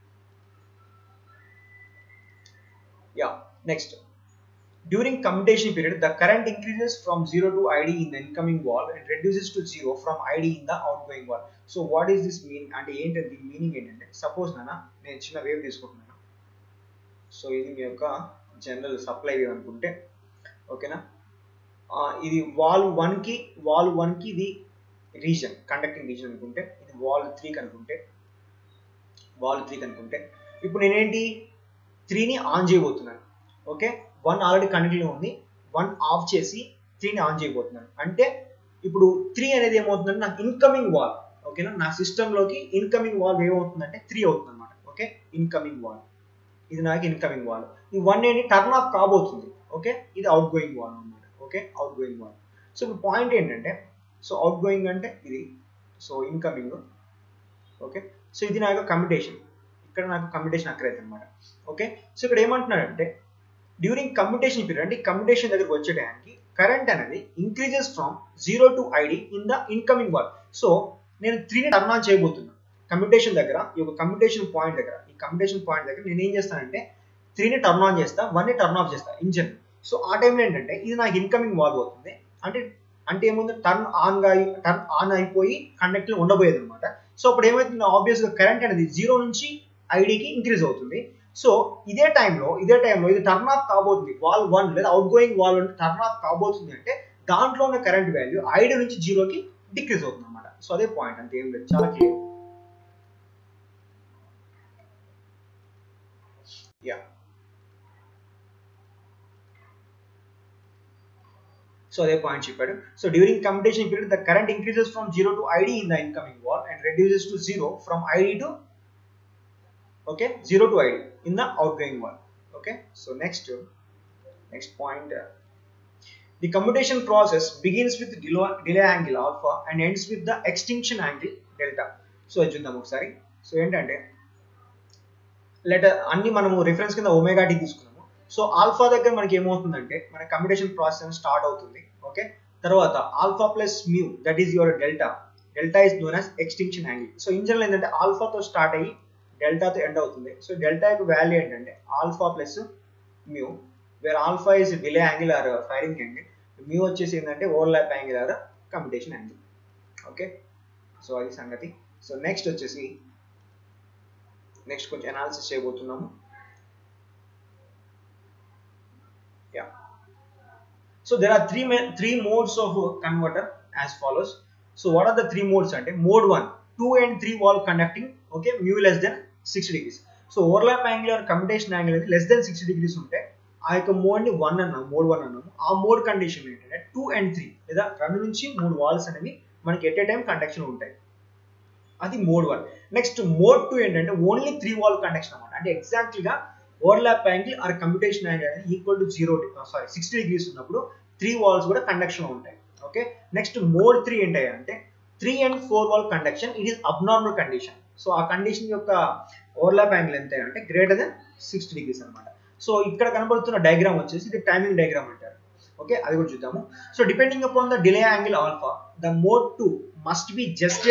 during commutation period the current increases from 0 to ID in the incoming wall and reduces to 0 from ID in the outgoing wall. So what is this mean అంటే ఏంటంటే దీని మీనింగ్ ఏంటంటే, సపోజ్ నేను చిన్న వేవ్ తీసుకుంటున్నాను. సో ఇది మీ యొక్క జనరల్ సప్లై వేవ్ అనుకుంటే, ఓకేనా, ఇది వాల్ 1కి ఇది రీజన్ కండక్టింగ్ రీజన్ అనుకుంటే, ఇది వాల్ 3కి అనుకుంటే, ఇప్పుడు నేనేంటి 3ని ఆన్ చేయబోతున్నాను. ఓకే, 1 ఆల్రెడీ కనెక్టింగ్ ఉంది, 1 ఆఫ్ చేసి 3ని ఆన్ చేయబోతున్నాను. అంటే ఇప్పుడు 3 అనేది ఏమవుతుందంటే నాకు ఇన్కమింగ్ వాల్. ఓకేనా, నా సిస్టంలోకి ఇన్కమింగ్ వాల్ ఏమవుతుందంటే 3 అవుతుంది అనమాట. ఓకే, ఇన్కమింగ్ వాల్, ఇది నాకు ఇన్కమింగ్ వాల్. ఈ 1 ఏంటి టర్న్ ఆఫ్ కాబోతుంది. ఓకే, ఇది అవుట్ గోయింగ్ వాల్ అనమాట. Okay, outgoing valve. So ఇప్పుడు పాయింట్ ఏంటంటే, సో అవుట్ గోయింగ్ అంటే ఇది, సో ఇన్కమింగ్. ఓకే, సో ఇది నా యొక్క కమ్యుటేషన్, ఇక్కడ నాకు కమ్యుటేషన్ అక్కరైతే అనమాట. ఓకే, సో ఇక్కడ ఏమంటున్నాడంటే డ్యూరింగ్ కమ్యుటేషన్ పీరియడ్ అంటే కమ్యుటేషన్ దగ్గరకు వచ్చే టైంకి కరెంట్ అనేది increases from 0 to ID in the incoming valve. So నేను 3ని టర్న్ ఆన్ చేయబోతున్నాను కమ్యుటేషన్ దగ్గర, ఈ యొక్క కమ్యుటేషన్ పాయింట్ దగ్గర నేను ఏం చేస్తానంటే 3ని టర్న్ ఆన్ చేస్తా, 1ని టర్న్ ఆఫ్ చేస్తా ఇంజన్. సో ఆ టైంలో ఏంటంటే ఇది నాకు ఇన్కమింగ్ వాల్ అవుతుంది. అంటే ఏముంది టర్న్ ఆన్ అయిపోయి కండక్టింగ్ ఉండబోయేది అనమాట. సో అప్పుడు ఏమైతుంది, ఆబ్వియస్గా కరెంట్ అనేది 0 నుంచి ఐడికి ఇంక్రీజ్ అవుతుంది. సో ఇదే టైంలో ఇది టర్న్ ఆఫ్ కాబోతుంది, వాల్ 1 లేదా outgoing valve 1 turn off కాబోతుంది అంటే దాంట్లో ఉన్న కరెంట్ వాల్యూ ఐడి నుంచి 0కి డిక్రీజ్ అవుతుంది అనమాట. సో అదే పాయింట్, అంతే ఏం లేదు, చాలా క్లియర్. సో అదే పాయింట్ చెప్పాడు. So during commutation period the current increases from 0 to ID in the incoming wall and reduces to 0 from ID to 0 to ID in the outgoing wall. Okay, so next point, the commutation process begins with delay angle alpha and ends with the extinction angle delta. So అది చూద్దాం ఒకసారి. సో ఏంటంటే అన్ని మనము రిఫరెన్స్ కింద ఒమేగా టీ తీసుకున్నాము. సో ఆల్ఫా దగ్గర మనకి ఏమవుతుందంటే మన కంప్యూటేషన్ ప్రాసెస్ స్టార్ట్ అవుతుంది. ఓకే, తర్వాత alpha plus mu that is your delta. Delta is known as extinction angle. So in general ఏంటంటే ఆల్ఫాతో స్టార్ట్ అయ్యి డెల్టాతో ఎండ్ అవుతుంది. సో డెల్టా యొక్క వాల్యూ ఏంటంటే alpha plus mu, where alpha is delay angle or firing angle, mu వచ్చేసి ఏంటంటే overlap angle or computation angle. Okay, so అది సంగతి. సో నెక్స్ట్ వచ్చేసి నెక్స్ట్ కొంచెం అనాలిసిస్ చేయబోతున్నాము. Yeah. So there are three modes of converter as follows. So what are the three modes ante? Mode 1, 2 and 3 wall conducting, okay, mu less than 60 degrees. So overlap angle or commutation angle is less than 60 degrees unte aa yokka mode ni 1 annamu, mode 1 annamu. Aa mode condition entante 2 and 3 లేదా 2 నుంచి 3 walls అనేవి మనకి ఎట్ ఏ టైం కండక్షన్ ఉంటాయి. అది మోడ్ 1. నెక్స్ట్ మోడ్ 2 ఏంటంటే ఓన్లీ 3 వాల్ కండక్షన్ అన్నమాట. అంటే ఎగ్జాక్ట్లీగా overlap angle or computation angle అనేది ఈక్వల్ టు 60 డిగ్రీస్ ఉన్నప్పుడు 3 వాల్స్ కూడా కండక్షన్ ఉంటాయి. ఓకే, నెక్స్ట్ మోడ్ 3 ఏంటంటే 3 and 4 valve conduction. It is abnormal condition. So ఆ కండిషన్ యొక్క ఓవర్లాప్ యాంగిల్ ఎంత అంటే గ్రేటర్ దెన్ 60 డిగ్రీస్ అనమాట. సో ఇక్కడ కనబడుతున్న డయాగ్రామ్ వచ్చేసి ఇది టైమింగ్ డయాగ్రామ్ అంటారు. ఓకే, అది కూడా చూద్దాము. So depending upon the delay angle alpha the mode 2 must be just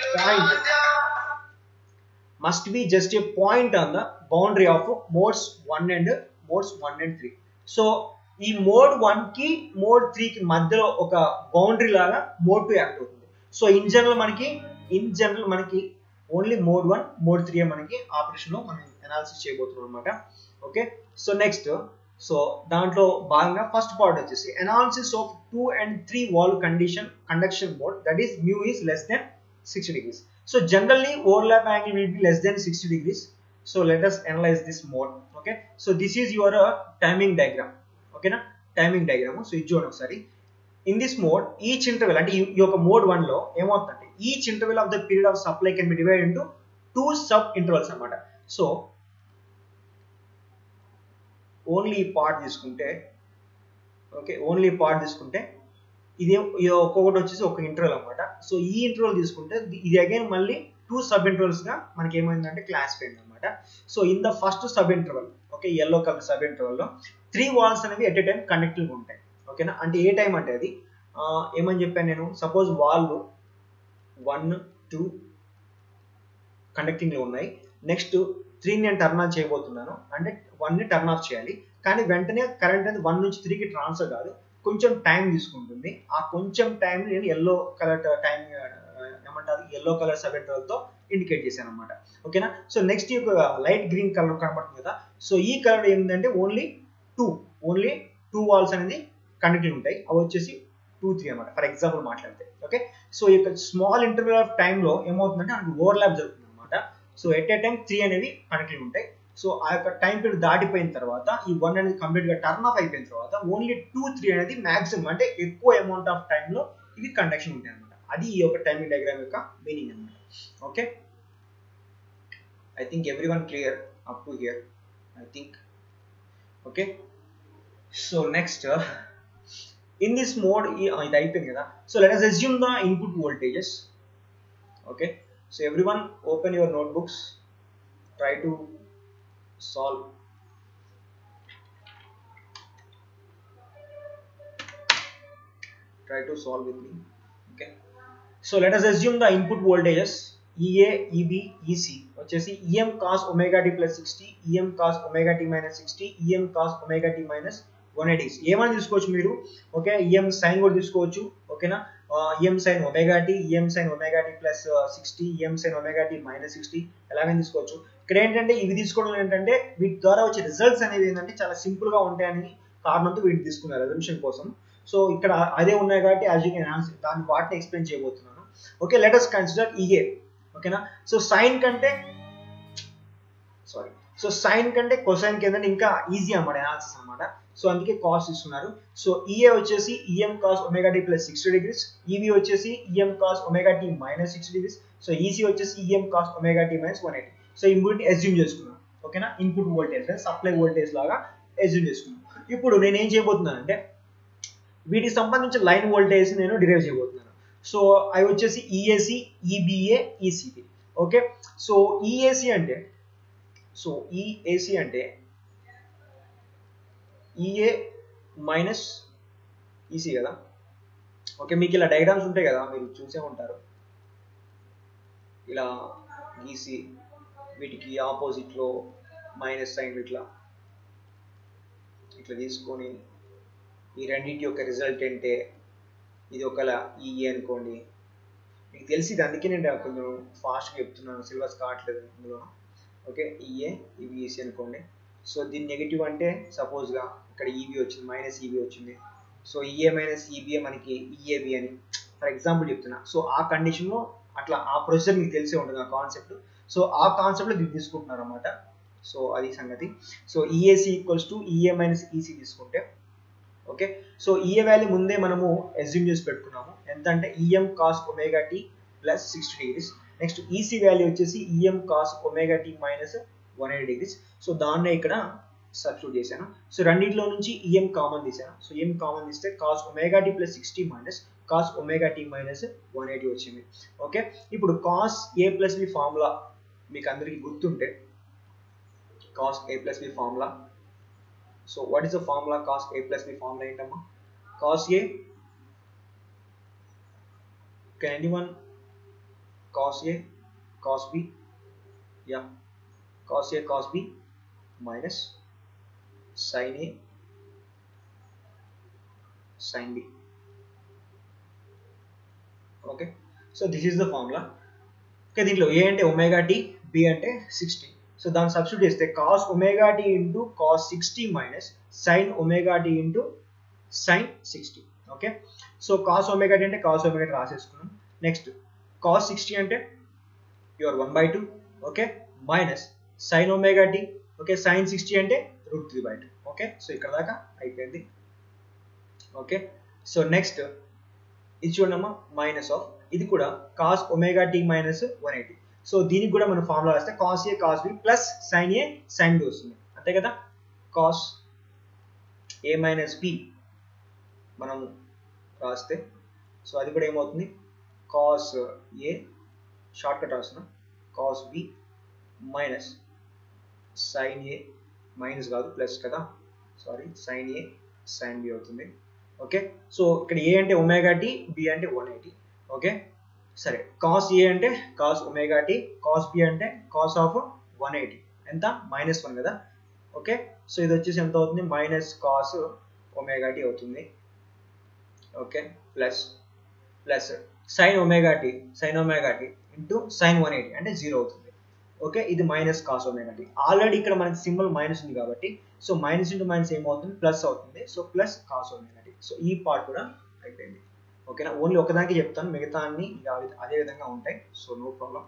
a point on the boundary of modes 1 and 3. So ఈ మోడ్ 1 కి మోడ్ 3 కి మధ్యలో ఒక బౌండరీ లాగా మోడ్ 2 యాక్ట్ అవుతుంది. సో ఇన్ జనరల్ మనకి ఓన్లీ మోడ్ 1 మోడ్ 3 మనకి ఆపరేషన్ లో మనం అనాలిసిస్ చేయబోతున్నాం అన్నమాట. ఓకే, సో నెక్స్ట్ సో దాంట్లో భాగంగా ఫస్ట్ పార్ట్ వచ్చేసి analysis of 2 and 3 valve conduction mode that is mu is less than 60 degrees. So generally overlap angle will be less than 60 degrees. So let us analyze this mode. Okay, so this is your timing diagram. Okay na, timing diagram. So ఇది చూడండి ఒకసారి. In this mode each interval అంటే ఈ యొక్క mode 1 లో ఏమవుతుందంటే each interval of the period of supply can be divided into 2 sub intervals అన్నమాట. సో ఓన్లీ పార్ట్ తీసుకుంటే ఇది ఒక్కొక్కటి వచ్చేసి ఒక ఇంటర్వల్ అనమాట. సో ఈ ఇంటర్వల్ తీసుకుంటే ఇది అగైన్ మళ్ళీ 2 సబ్ ఇంటర్వల్స్ గా మనకి ఏమైందంటే క్లాసిఫై అయింది అనమాట. So in the first sub interval, okay, yellow colour sub interval లో 3 వాల్స్ అనేవి ఎట్ ఏ టైం కనెక్టింగ్ ఉంటాయి. ఓకేనా, అంటే ఏ టైం అంటే అది ఏమని చెప్పాను నేను, సపోజ్ వాల్ 1 2 కండక్టింగ్ లో ఉన్నాయి. నెక్స్ట్ 3 నేను టర్న్ ఆన్ చేయబోతున్నాను, అంటే 1 ని టర్న్ ఆఫ్ చేయాలి. కానీ వెంటనే కరెంట్ అనేది 1 నుంచి 3 కి ట్రాన్స్ఫర్ కాదు, కొంచెం టైం తీసుకుంటుంది. ఆ కొంచెం టైం నేను ఎల్లో కలర్ టైం ఏమంటారు ఎల్లో కలర్ సబ్ ఇంటర్వల్ తో ఇండికేట్ చేశాను అనమాట. ఓకేనా, సో నెక్స్ట్ ఈ లైట్ గ్రీన్ కలర్ కనబడుతుంది కదా. సో ఈ కలర్ ఏంటంటే ఓన్లీ 2 వాల్స్ అనేది కనెక్టింగ్ ఉంటాయి. అవి వచ్చేసి 2 3 అనమాట, ఫర్ ఎగ్జాంపుల్ మాట్లాడితే. ఓకే, సో ఈ యొక్క స్మాల్ ఇంటర్వల్ ఆఫ్ టైంలో ఏమవుతుందంటే మనకు ఓవర్లాప్ జరుగుతుంది అనమాట. సో ఎట్ ఏ టైం 3 అనేవి కనెక్టింగ్ ఉంటాయి. సో ఆ యొక్క టైం పీరియడ్ దాటిపోయిన తర్వాత ఈ 1 అనేది కంప్లీట్ గా టర్న్ ఆఫ్ అయిపోయిన తర్వాత ఓన్లీ 2 3 అనేది మాక్సిమం అంటే ఎక్కువ అమౌంట్ ఆఫ్ టైంలో ఇవి కండక్షన్ ఉంటాయి అనమాట. అది ఈ యొక్క టైమింగ్ డయాగ్రామ్ యొక్క మీనింగ్ అనమాట. Okay, I think everyone clear up to here I think. Okay, so next in this mode ఇది అయిపోయింది కదా. So let us assume the input voltages. Okay, so everyone open your notebooks, try to solve. With me. Okay, so let us assume the input voltages EA, EB, EC వచ్చేసి EM cos omega t plus 60, EM cos omega t minus 60, EM cos omega t minus 180. ఏమని తీసుకోవచ్చు మీరు, ఓకే, EM sin కూడా తీసుకోవచ్చు. ఓకేనా, EM sin omega t, EM sin omega t plus 60, EM sin omega t minus 60 ఎలాగైనా తీసుకోవచ్చు. ఇక్కడ ఏంటంటే ఇవి తీసుకోవడం ఏంటంటే వీటి ద్వారా వచ్చే రిజల్ట్స్ అనేవి ఏంటంటే చాలా సింపుల్ గా ఉంటాయని కారణంతో వీటిని తీసుకున్నారు రెజల్యూషన్ కోసం. సో ఇక్కడ అదే ఉన్నాయి కాబట్టి యాజ్ యూ కెన్ ఆన్సర్ దాన్ని వాటిని ఎక్స్ప్లెయిన్ చేయబోతున్నాను. Okay, let us consider EA. ఓకేనా, సో సైన్ కంటే కొసైన్ కింద ఇంకా ఈజీ అన్నమాట అనాలిసిస్ అన్నమాట. సో అందుకే కాస్ ఇస్తున్నారు. సో EA వచ్చేసి EM cos omega t plus 60 degrees, EB వచ్చేసి EM cos omega t minus 60 degrees, so EC వచ్చేసి EM cos omega t minus 180. So ఈ మూడింటిని అస్యూమ్ చేసుకున్నాం. ఓకేనా, ఇన్పుట్ వోల్టేజ్ సప్లై వోల్టేజ్ లాగా అస్యూమ్ చేసుకున్నాం. ఇప్పుడు నేను ఏం చేయబోతున్నాను అంటే వీటికి సంబంధించిన లైన్ వోల్టేజ్ నేను డిరైవ్ చేయబోతున్నాను. సో అవి వచ్చేసి EAC, EBA, ECB. Okay. So EAC అంటే ఈఏసి అంటే ఈఏ మైనస్ ఈసీ కదా. ఓకే, మీకు ఇలా డయాగ్రామ్స్ ఉంటాయి కదా, మీరు చూసే ఉంటారు. ఇలా గీసి వీటికి ఆపోజిట్లో మైనస్ సైన్ ఇట్లా తీసుకొని ఈ రెండింటి యొక్క రిజల్ట్ అంటే ఇది ఒకలా ఈఏ అనుకోండి. మీకు తెలిసి అందుకే నేను కొంచెం ఫాస్ట్గా చెప్తున్నాను, సిలబస్ కావట్లేదు ఇందులో. ఓకే, ఈఏ ఇవి ఈసీ అనుకోండి. సో దీని నెగిటివ్ అంటే సపోజ్గా ఇక్కడ ఈబీ వచ్చింది, మైనస్ ఈబీ వచ్చింది. సో ఈఏ మైనస్ ఈబీఏ మనకి ఈఏబి అని ఫర్ ఎగ్జాంపుల్ చెప్తున్నా. సో ఆ కండిషన్లో అట్లా ఆ ప్రొసీజర్ మీకు తెలిసే ఉంటుంది ఆ కాన్సెప్ట్. సో ఆ కాన్సెప్ట్లో దీన్ని తీసుకుంటున్నారు అనమాట. సో అది సంగతి. So EAC equals to EA minus EC తీసుకుంటే ఓకే. సో ఈఏ వాల్యూ ముందే మనము అజ్యూమ్ చేసి పెట్టుకున్నాము. ఎంత అంటే EM cos omega t plus 60 degrees. Next EC value వచ్చేసి EM cos omega t minus 180 degrees. So దాన్నే ఇక్కడ సబ్స్టిట్యూట్ చేశాను. సో రెండింటిలో నుంచి ఈఎం కామన్ తీసాను. సో ఈఎం కామన్ తీస్తే cos omega t plus 60 minus cos omega t minus 180 వచ్చింది. ఓకే, ఇప్పుడు cos A plus B formula మీకు అందరికీ గుర్తుంటే cos A plus B formula. So what is the formula? Cos A plus B formula ఏంటమ్మా? Cos A, can anyone cos A cos B, yeah, cos A cos B minus sin A sin B. Okay, so this is the formula. Okay, దీంట్లో A అంటే ఒమేగా టీ, B అంటే 60. సో దాన్ని సబ్స్టిట్యూట్ చేస్తే cos omega t into cos 60 minus sin omega t into sin 60. Okay, so cos omega t అంటే cos ఒమేగా టీ రాసేసుకున్నాం. నెక్స్ట్ cos 60 అంటే your 1/2. Okay, minus sin omega t. Okay, sin 60 అంటే √3/2. ఓకే, సో ఇక్కడ దాకా అయిపోయింది. ఓకే, సో నెక్స్ట్ ఇది చూడమ్మా, మైనస్ ఆఫ్ ఇది కూడా cos omega t minus 180. So దీనికి కూడా మనం ఫార్ములా రాస్తే cos A cos B plus sin A sin B వస్తుంది, అంతే కదా. cos A మైనస్ B మనం రాస్తే సో అది కూడా ఏమవుతుంది, cos A షార్ట్ కట్ రాస్తున్నాం, cos B minus sin A minus కాదు ప్లస్ కదా, sorry sin A sin B అవుతుంది. ఓకే, సో ఇక్కడ A అంటే ఒమేగా టీ, B అంటే 180. ఓకే, సరే cos A అంటే cos omega t, cos B అంటే cos ఆఫ్ 180 ఎంత -1 కదా. ఓకే, సో ఇది వచ్చేసి ఎంత అవుతుంది, మైనస్ cos ఒమేగా టీ అవుతుంది. Okay, plus sin omega t into sin 180 అంటే 0 అవుతుంది. ఓకే, ఇది minus cos omega t. Already ఇక్కడ మనకి సింబల్ మైనస్ ఉంది కాబట్టి సో మైనస్ ఇంటూ మైనస్ ఏమవుతుంది, ప్లస్ అవుతుంది. So plus cos omega t. So ఈ పార్ట్ కూడా అయిపోయింది. ఓకేనా, ఓన్లీ ఒకదానికి చెప్తాను, మిగతా అన్ని అదే విధంగా ఉంటాయి. So no problem.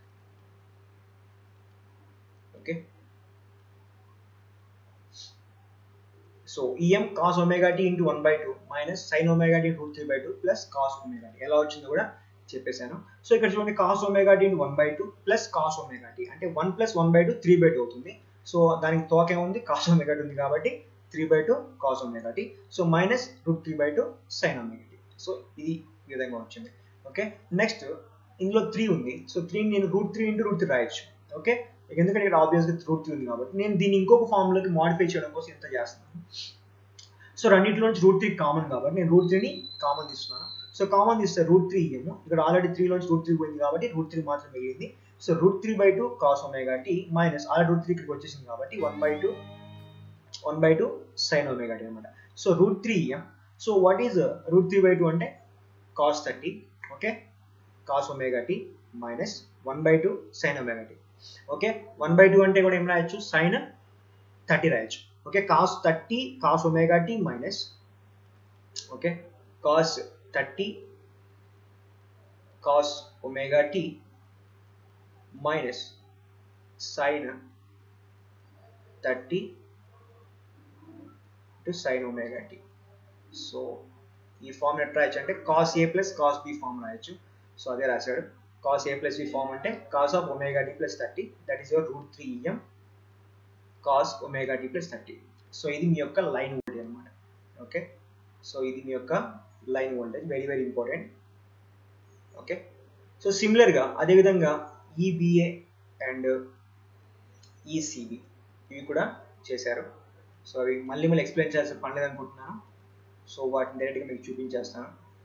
Okay, so EM cos omega t into 1/2 minus sin omega t √3/2 plus cos omega t ఎలా వచ్చిందో కూడా చెప్పేశాను. సో ఇక్కడ చూడండి, cos omega t into 1/2 plus cos omega t అంటే 1 ప్లస్ 1/2 3/2 అవుతుంది. సో దానికి తోకే ఉంది, cos ఒమేగా టీ ఉంది కాబట్టి 3/2 cos omega t. So minus √3/2 sin omega t. So ఇది ఈ విధంగా వచ్చింది. ఓకే, నెక్స్ట్ ఇందులో 3 ఉంది. సో 3 నేను √3 ఇంటూ √3 రాయొచ్చు. ఓకే, ఎందుకంటే ఇక్కడ ఆబ్వియస్గా √3 ఉంది కాబట్టి నేను దీన్ని ఇంకొక ఫార్ములాకి మాడిఫై చేయడం కోసం ఎంత చేస్తున్నాను. సో రెండింటిలో నుంచి √3 కామన్ కాబట్టి నేను √3ని కామన్ తీస్తున్నాను. సో కామన్ తీస్తే √3 ఏమో, ఇక్కడ ఆల్రెడీ 3లోంచి √3 పోయింది కాబట్టి √3 మాత్రం మిగిలింది. So √3/2 cos omega t minus already √3 ఇక్కడికి వచ్చేసింది కాబట్టి 1/2 sin ఒమేగా టీ అనమాట. సో √3 సో వాట్ ఈజ్ √3/2 అంటే cos 30. Okay, cos omega t minus 1/2 sin omega t. Okay, 1/2 అంటే కూడా ఏం రాయొచ్చు, sin 30 రాయొచ్చు. Okay, cos 30 cos omega t minus okay cos 30 cos omega t minus sin 30 to sin omega t. So ఈ ఫార్మ్ ఎట్లా రాయొచ్చు అంటే cos A plus cos B form రాయొచ్చు. సో అదే రాశాడు, cos A plus B form అంటే cos of omega t plus 30 that is your √3 cos omega t plus 30. So ఇది మీ యొక్క లైన్ వోల్టేజ్ అనమాట. ఓకే, సో ఇది మీ యొక్క line voltage, very very important. Okay, so సిమిలర్గా అదేవిధంగా ఈబిఏ అండ్ ఈసీబీ ఇవి కూడా చేశారు. సో అవి మళ్ళీ ఎక్స్ప్లెయిన్ చేయాల్సిన పని లేదనుకుంటున్నాను. సో వాటిని డైరెక్ట్గా మీకు చూపించేస్తాను.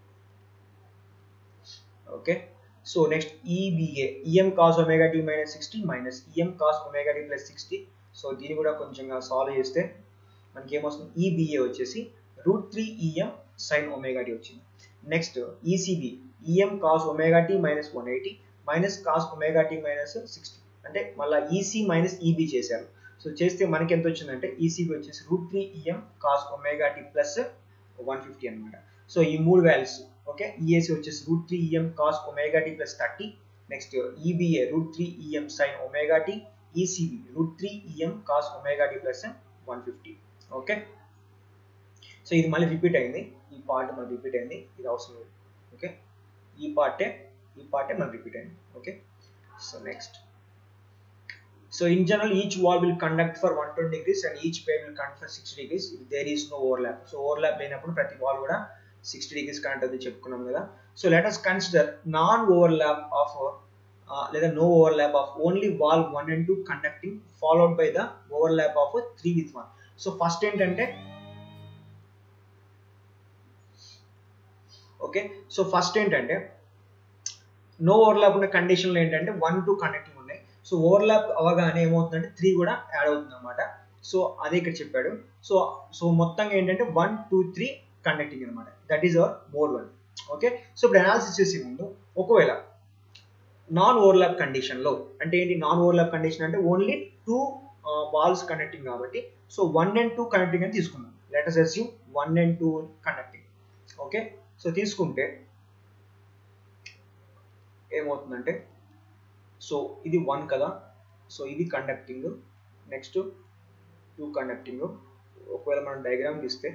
Okay, so next EBA EM cos omega t minus 60 minus EM cos omega t plus 60. So దీన్ని కూడా కొంచెం సాల్వ్ చేస్తే మనకి ఏమొస్తుంది, ఈబిఏ వచ్చేసి √3 ఈఎం సైన్ ఒమేగా టీ వచ్చింది. Next ECB EM cos omega t minus 180 minus cos omega t minus 60. అంటే మళ్ళీ ఈసీ మైనస్ ఈబీ చేశారు. సో చేస్తే మనకి ఎంత వచ్చిందంటే ఈసీబీ వచ్చేసి √3 EM cos omega t plus 150 అనమాట. సో ఈ మూడు వాల్యూస్. ఓకే, ఈఏసీ వచ్చేసి √3 EM cos omega t plus 30. Next EBA √3 EM sine omega t. ECB √3 EM cos omega t plus 150. Okay, so ఇది మళ్ళీ రిపీట్ అయింది, ఈ పార్ట్ మళ్ళీ రిపీట్ అయింది, ఇది అవసరం లేదు. ఓకే, ఈ పార్టే మళ్ళీ రిపీట్ అయింది. Okay, so next, so in general each wall will conduct for 120 degrees and each plane will conduct for 60 degrees if there is no overlap. So overlap లేనప్పుడు ప్రతి వాల్ కూడా 60 degrees కనెక్ట్ అవుతుంది చెప్పుకున్నాం కదా. So let us consider non overlap of లేదా no overlap of only wall 1 and 2 conducting followed by the overlap of 3 with 1. So first ఏంటంటే ఓకే, సో ఫస్ట్ ఏంటంటే నో ఓవర్లాప్ ఉన్న కండిషన్లో ఏంటంటే 1, 2 కనెక్టింగ్ ఉన్నాయి. సో ఓవర్లాప్ అవగానే ఏమవుతుందంటే 3 కూడా యాడ్ అవుతుంది అనమాట. సో అదే ఇక్కడ చెప్పాడు. సో మొత్తంగా ఏంటంటే 1, 2, 3 కండక్టింగ్ అనమాట. That is our mode 1. Okay, so ఇప్పుడు అనాలిసిస్ చేసే ముందు ఒకవేళ నాన్ ఓవర్లాప్ కండిషన్లో అంటే ఏంటి, నాన్ ఓవర్లాప్ కండిషన్ అంటే ఓన్లీ 2 వాల్స్ కనెక్టింగ్ కాబట్టి సో 1 and 2 కనెక్టింగ్ అని తీసుకుందాం. Let us assume 1 and 2 conducting. Okay, so తీసుకుంటే ఏమవుతుందంటే సో ఇది 1 కదా, సో ఇది కండక్టింగ్, నెక్స్ట్ 2 కండక్టింగ్. ఒకవేళ మనం డయాగ్రామ్ తీస్తే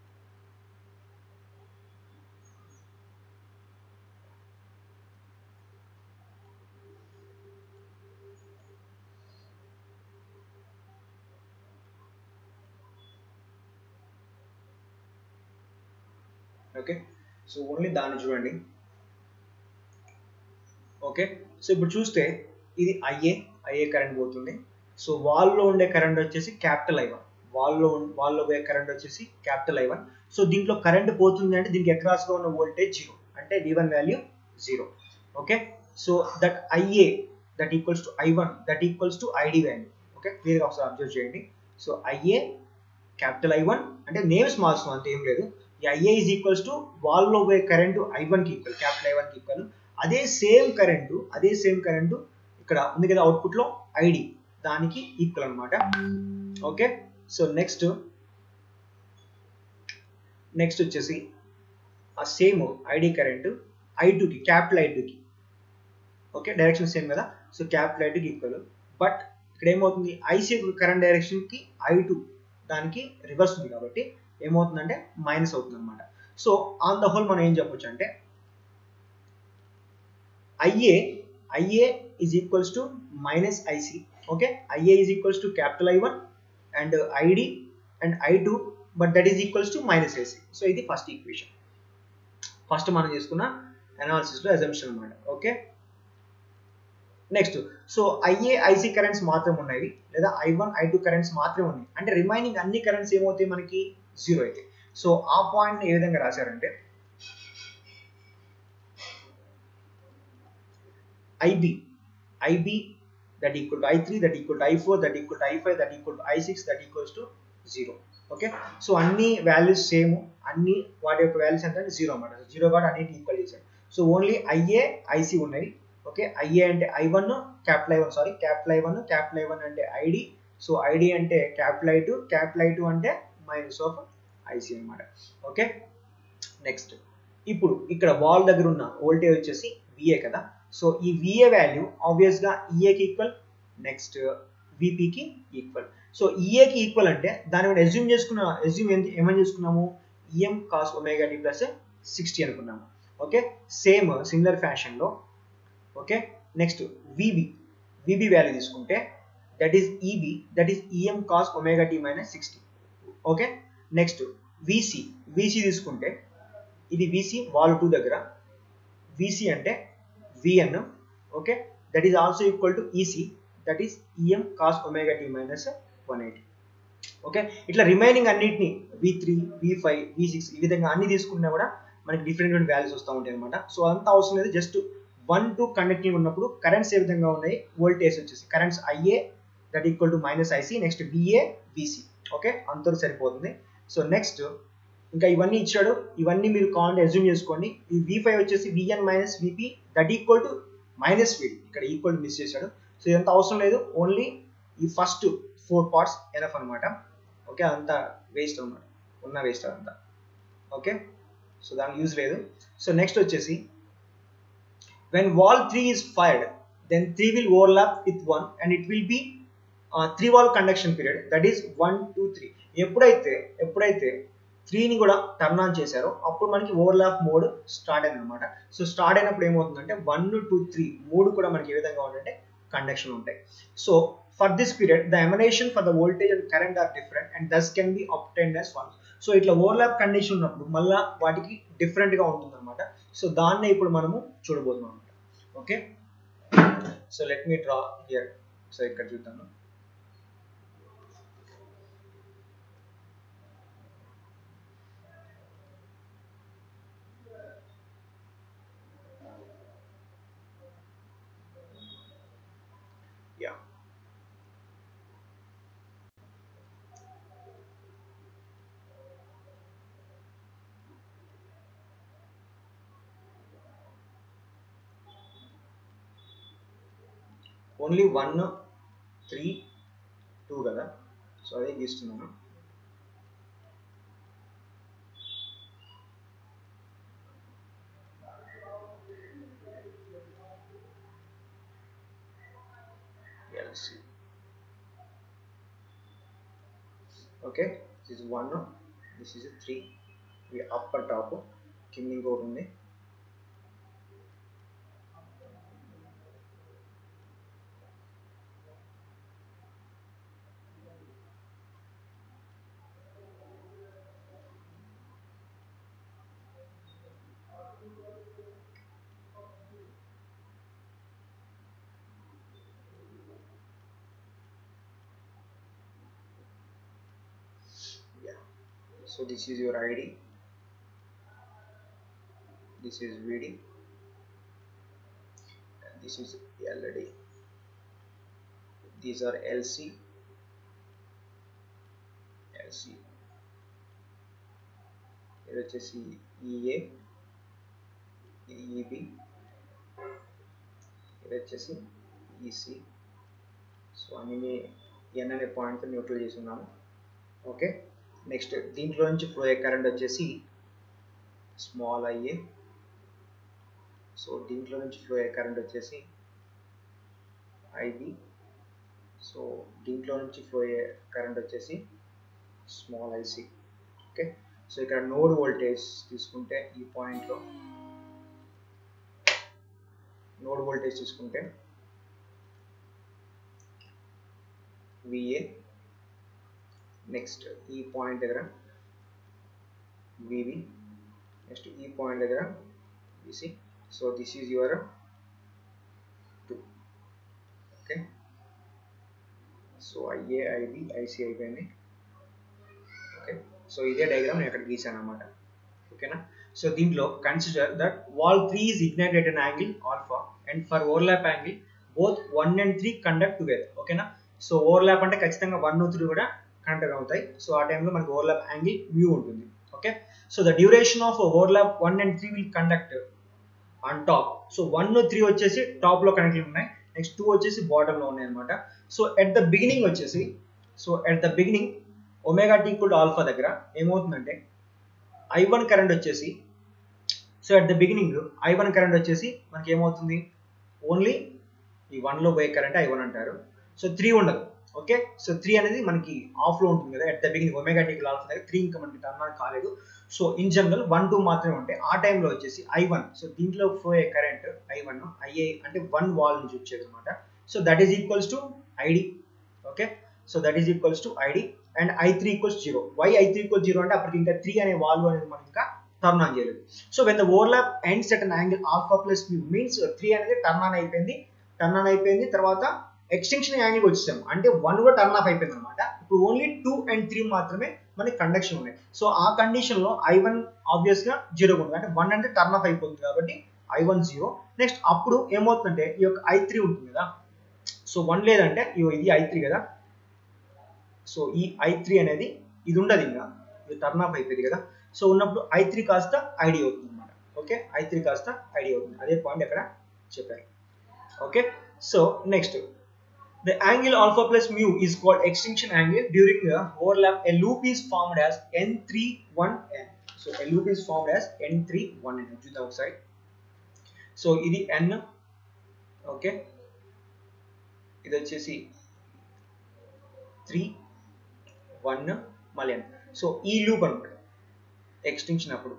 ఓకే, సో ఓన్లీ దాన్ని చూడండి. ఓకే, సో ఇప్పుడు చూస్తే ఇది ఐఏ కరెంట్ పోతుంది. సో వాల్లో ఉండే కరెంట్ వచ్చేసి క్యాపిటల్ I1, వాల్లో పోయే కరెంట్ వచ్చేసి క్యాపిటల్ I1. సో దీంట్లో కరెంట్ పోతుంది అంటే దీనికి అక్రాస్ గా ఉన్న వోల్టేజ్ 0 అంటే V1 value 0. Okay, so that IA that equals to I1 that equals to ID value. Okay, క్లియర్గా ఒకసారి అబ్జర్వ్ చేయండి. సో ఐఏ క్యాపిటల్ I1 అంటే నేమ్స్ మార్చుతాం అంత ఏం లేదు. ఈ ఐఏ ఈజ్ ఈక్వల్స్ టు వాల్లో పోయే కరెంటు I1 కి ఈక్వల్, క్యాపిటల్ I1 కి ఈక్వల్. అదే సేమ్ కరెంటు ఇక్కడ ఉంది కదా అవుట్పుట్ లో ఐడి, దానికి ఈక్వల్ అనమాట. ఓకే, సో నెక్స్ట్ వచ్చేసి ఆ సేమ్ ఐడి కరెంటు I2 కి, క్యాపిటల్ I2 కి. ఓకే, డైరెక్షన్ సేమ్ కదా, సో క్యాపిటల్ I2 కి ఈక్వల్. బట్ ఇక్కడ ఏమవుతుంది, ఐసీ కరెంట్ డైరెక్షన్ కి I2 దానికి రివర్స్ ఉంది కాబట్టి ఏమవుతుందంటే మైనస్ అవుతుంది అనమాట. సో ఆన్ ద హోల్ మనం ఏం చెప్పొచ్చు అంటే IA is equals to minus IC. Okay, IA is equals to capital I1 and ID and I2, but that is equals to minus IC. So ఇది ఫస్ట్ ఈక్వేషన్, ఫస్ట్ మనం చేసుకున్న అనాలిసిస్ లో అజంప్షన్ అన్నమాట. Okay, next so IC currents మాత్రమే ఉన్నాయి, లేదా I1 I2 కరెంట్స్ మాత్రమే ఉన్నాయి అంటే రిమైనింగ్ అన్ని కరెంట్స్ ఏమవుతాయి మనకి 0 అయితే. సో ఆ పాయింట్ ఏ విధంగా రాశారంటే IB that equal to I3 that equal to I4 that equal to I5 that equal to I6 that equals to 0. Okay, so అన్ని వాల్యూస్ సేమ్, అన్ని వాటి యొక్క వాల్యూస్ ఎంత అంటే 0 అన్నమాట. 0 కాబట్టి అన్నిటి ఈక్వల్ చేశారు. సో ఓన్లీ IA IC ఉన్నాయి. ఓకే, IA అంటే I1 క్యాపిటల్ I1 అంటే ID. సో ID అంటే క్యాపిటల్ I2 అంటే మైనస్ ఆఫ్ IC అన్నమాట. ఓకే, నెక్స్ట్ ఇప్పుడు ఇక్కడ వాల్ దగ్గర ఉన్న వోల్టేజ్ వచ్చేసి VA కదా. సో ఈ VA వాల్యూ ఆబ్వియస్ గా EA కి ఈక్వల్, నెక్స్ట్ VP కి ఈక్వల్. సో EA కి ఈక్వల్ అంటే దాని మీద ఏమని చేసుకున్నాము, EM cos omega t plus 60 అనుకున్నాము. ఓకే, సేమ్ సిమిలర్ ఫ్యాషన్ లో. ఓకే, నెక్స్ట్ VB వాల్యూ తీసుకుంటే that is EB that is EM cos omega t minus 60. Okay, next VC తీసుకుంటే ఇది VC వాల్ 2 దగ్గర, VC అంటే VN. Okay, that is also equal to EC, that is EM cos omega t minus 180. Okay, ఇట్లా రిమైనింగ్ అన్నిటిని V3 V5 V6 ఈ విధంగా అన్ని తీసుకున్నా కూడా మనకి డిఫరెంట్ వాల్యూస్ వస్తూ ఉంటాయి అనమాట. సో అంత అవసరం లేదు, జస్ట్ 1 2 కండక్టింగ్ ఉన్నప్పుడు కరెంట్స్ ఏ విధంగా ఉన్నాయి, వోల్టేజ్ వచ్చేసి currents IA that equal to minus IC, next VA VC. Okay, అంతలో సరిపోతుంది. సో నెక్స్ట్ ఇంకా ఇవన్నీ ఇచ్చాడు, ఇవన్నీ మీరు కావాలంటే అజ్యూమ్ చేసుకోండి. ఈ V5 వచ్చేసి VN minus VP that equal to minus VD, ఇక్కడ ఈక్వల్ మిస్ చేశాడు. సో ఇదంతా అవసరం లేదు, ఓన్లీ ఈ ఫస్ట్ 4 పార్ట్స్ ఎనఫ్ అనమాట. ఓకే, అదంతా వేస్ట్ అనమాట, ఉన్న వేస్ట్ అదంతా. ఓకే, సో దానికి యూజ్ లేదు. సో నెక్స్ట్ వచ్చేసి when valve 3 is fired, then 3 will overlap with 1 and it will be 3 wall conduction period, that is 1 2 3. ఎప్పుడైతే 3ని కూడా టర్న్ ఆన్ చేశారో అప్పుడు మనకి ఓవర్లాప్ మోడ్ స్టార్ట్ అయింది అనమాట. సో స్టార్ట్ అయినప్పుడు ఏమవుతుందంటే 1 2 3 3 కూడా మనకి ఏ విధంగా ఉంటుందంటే కండక్షన్ ఉంటాయి. So for this period the emanation for the voltage and current are different and thus can be obtained as follows. So ఇట్లా ఓవర్లాప్ కండిషన్ ఉన్నప్పుడు మళ్ళీ వాటికి డిఫరెంట్గా ఉంటుంది అనమాట. సో దాన్నే ఇప్పుడు మనము చూడబోతున్నాం అనమాట. Okay, so let me draw here. So ఇక్కడ చూద్దాము. ఓన్లీ 1 3 2 కదా, సో అదే గీస్తున్నాను. Okay, this is 1, this is 3, ఇది అప్పర్ టాప్, కింద ఇంకోటి ఉంది. So this is your ID, this is VD, and this is LD. These are LC. ఇది వచ్చేసి EA, ఇది EB, ఇది వచ్చేసి EC. సో అన్ని N అనే పాయింట్ న్యూట్రల్ చేస్తున్నాము. ఓకే, నెక్స్ట్ దీంట్లో నుంచి ఫ్లో అయ్యే కరెంట్ వచ్చేసి స్మాల్ IA. సో దీంట్లో నుంచి ఫ్లో అయ్యే కరెంట్ వచ్చేసి IB. సో దీంట్లో నుంచి ఫ్లో అయ్యే కరెంట్ వచ్చేసి స్మాల్ IC. ఓకే, సో ఇక్కడ నోడ్ వోల్టేజ్ తీసుకుంటే ఈ పాయింట్లో నోడ్ వోల్టేజ్ తీసుకుంటే VA, నెక్స్ట్ ఈ పాయింట్ దగ్గర VB, నెక్స్ట్ ఈ పాయింట్ దగ్గర VC. So this is your 2. Okay, so IA IB IC అయిపోయింది. ఓకే, సో ఇదే డయాగ్రామ్ నేను అక్కడ గీసాను అనమాట. ఓకేనా, సో దీంట్లో consider that valve 3 is ignited at an angle alpha and for overlap angle both 1 and 3 conduct together. ఓకేనా, సో ఓవర్లాప్ అంటే ఖచ్చితంగా 1 3 కూడా కనెక్ట్ అవుతాయి. సో ఆ టైంలో మనకి ఓవర్లాప్ యాంగిల్ మ్యూ ఉంటుంది. Okay, so the duration of overlap 1 and 3 will conduct on top. So 1 3 వచ్చేసి టాప్ లో కనెక్ట్ ఉన్నాయి, నెక్స్ట్ 2 వచ్చేసి బాటమ్ లో ఉన్నాయి అనమాట. సో ఎట్ ద బిగినింగ్ వచ్చేసి omega t equal to alpha దగ్గర ఏమవుతుందంటే I1 కరెంట్ వచ్చేసి, so at the beginning I1 current వచ్చేసి మనకి ఏమవుతుంది, ఓన్లీ ఈ 1 లో పోయే కరెంట్ I1 అంటారు. సో 3 ఉండదు. ఓకే, సో 3 అనేది మనకి ఆఫ్ లో ఉంటుంది కదా at the beginning omega t equal alpha దగ్గర. 3 ఇంకా మనకి టర్న్ ఆన్ కాలేదు. సో ఇన్ జనరల్ 1 2 మాత్రమే ఉంటాయి. ఆ టైంలో వచ్చేసి I1, సో దీంట్లో పోయే కరెంట్ I1 IA అంటే 1 వాల్ నుంచి వచ్చేది అనమాట. So that is equals to ID. Okay, so that is equals to ID and I3 equals 0. Why I3 equals 0 అంటే అప్పటికి ఇంకా 3 అనే వాల్వ్ అనేది మనం ఇంకా టర్న్ ఆన్ చేయలేదు. So when the overlap ends at an angle alpha plus mu means 3 అనేది టర్న్ ఆన్ అయిపోయింది, టర్న్ ఆన్ అయిపోయింది. తర్వాత ఎక్స్టెన్షన్ యాంగిల్ వచ్చేసాము, అంటే 1 కూడా టర్న్ ఆఫ్ అయిపోయింది అనమాట. ఇప్పుడు ఓన్లీ 2 and 3 మాత్రమే మనకి కండక్షన్ ఉన్నాయి. సో ఆ కండిషన్ లో I1 ఆబ్వియస్ గా 0 ఉంటుంది, అంటే 1 అంటే టర్న్ ఆఫ్ అయిపోతుంది కాబట్టి I1 0. నెక్స్ట్ అప్పుడు ఏమవుతుందంటే ఈ యొక్క I3 ఉంటుంది కదా, సో 1 లేదంటే ఇది I3 కదా, సో ఈ I3 అనేది ఇది ఉండదు, ఇంకా ఇది టర్న్ ఆఫ్ అయిపోయింది కదా. సో ఉన్నప్పుడు I3 కాస్త ID అవుతుంది అనమాట. ఓకే, I3 కాస్త ID అవుతుంది, అదే పాయింట్ ఎక్కడ చెప్పారు. Okay, so next the angle alpha plus mu is called extinction angle during the overlap. A loop is formed as N31N. So a loop is formed as N31N. చూద్దాం ఒకసారి. సో ఇది N, ఓకే, ఇది వచ్చేసి 3 1 మళ్ళీ N. సో ఈ లూప్ అనమాట ఎక్స్టెన్షన్. అప్పుడు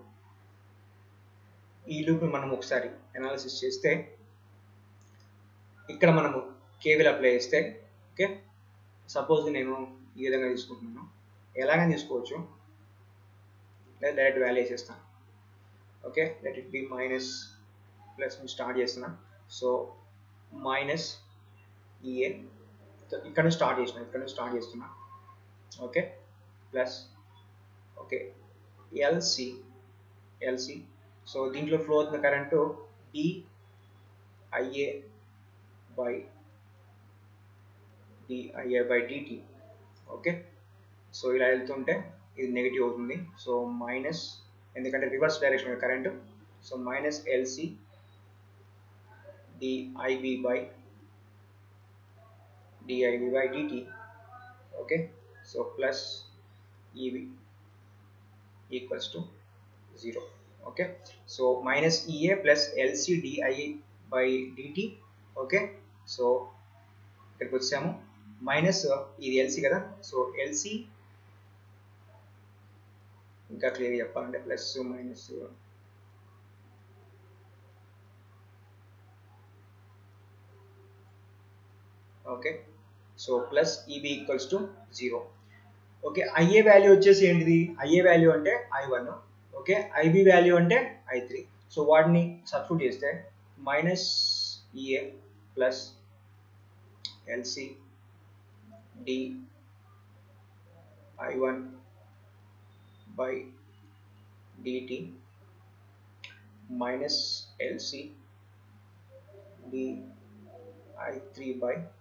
ఈ లూప్ మనం ఒకసారి అనాలిసిస్ చేస్తే ఇక్కడ మనము కేవీఎల్ అప్లై చేస్తే, ఓకే, సపోజ్ నేను ఈ విధంగా తీసుకుంటున్నాను, ఎలాగైనా తీసుకోవచ్చు, లేదా డైరెక్ట్ వాల్యూ వేసేస్తాను. Okay, let it be minus plus start చేస్తున్నా. సో మైనస్ ఈఏ ఇక్కడ నుంచి స్టార్ట్ చేస్తున్నా, okay, plus okay LC. So దీంట్లో ఫ్లో అవుతున్న current DIA by dt. Okay, so ఇలా వెళ్తుంటే ఇది నెగిటివ్ అవుతుంది. సో మైనస్, ఎందుకంటే reverse direction current, so minus LC DIB by dt. Okay, so plus EV equals to 0. Okay, so minus EA plus LC DI by dt. Okay, so ఇక్కడికి వచ్చాము, మైనస్ ఇది LC కదా, సో LC ఇంకా క్లియర్ చెప్పాలంటే plus minus, okay, so plus EB equals to 0. Okay, IA value వచ్చేసి ఏంటిది, IA వాల్యూ అంటే I1, ఓకే, IB వాల్యూ అంటే I3. సో వాటిని సబ్స్టిట్యూట్ చేస్తే minus EA plus LC DI1 by dt minus LC DI3 by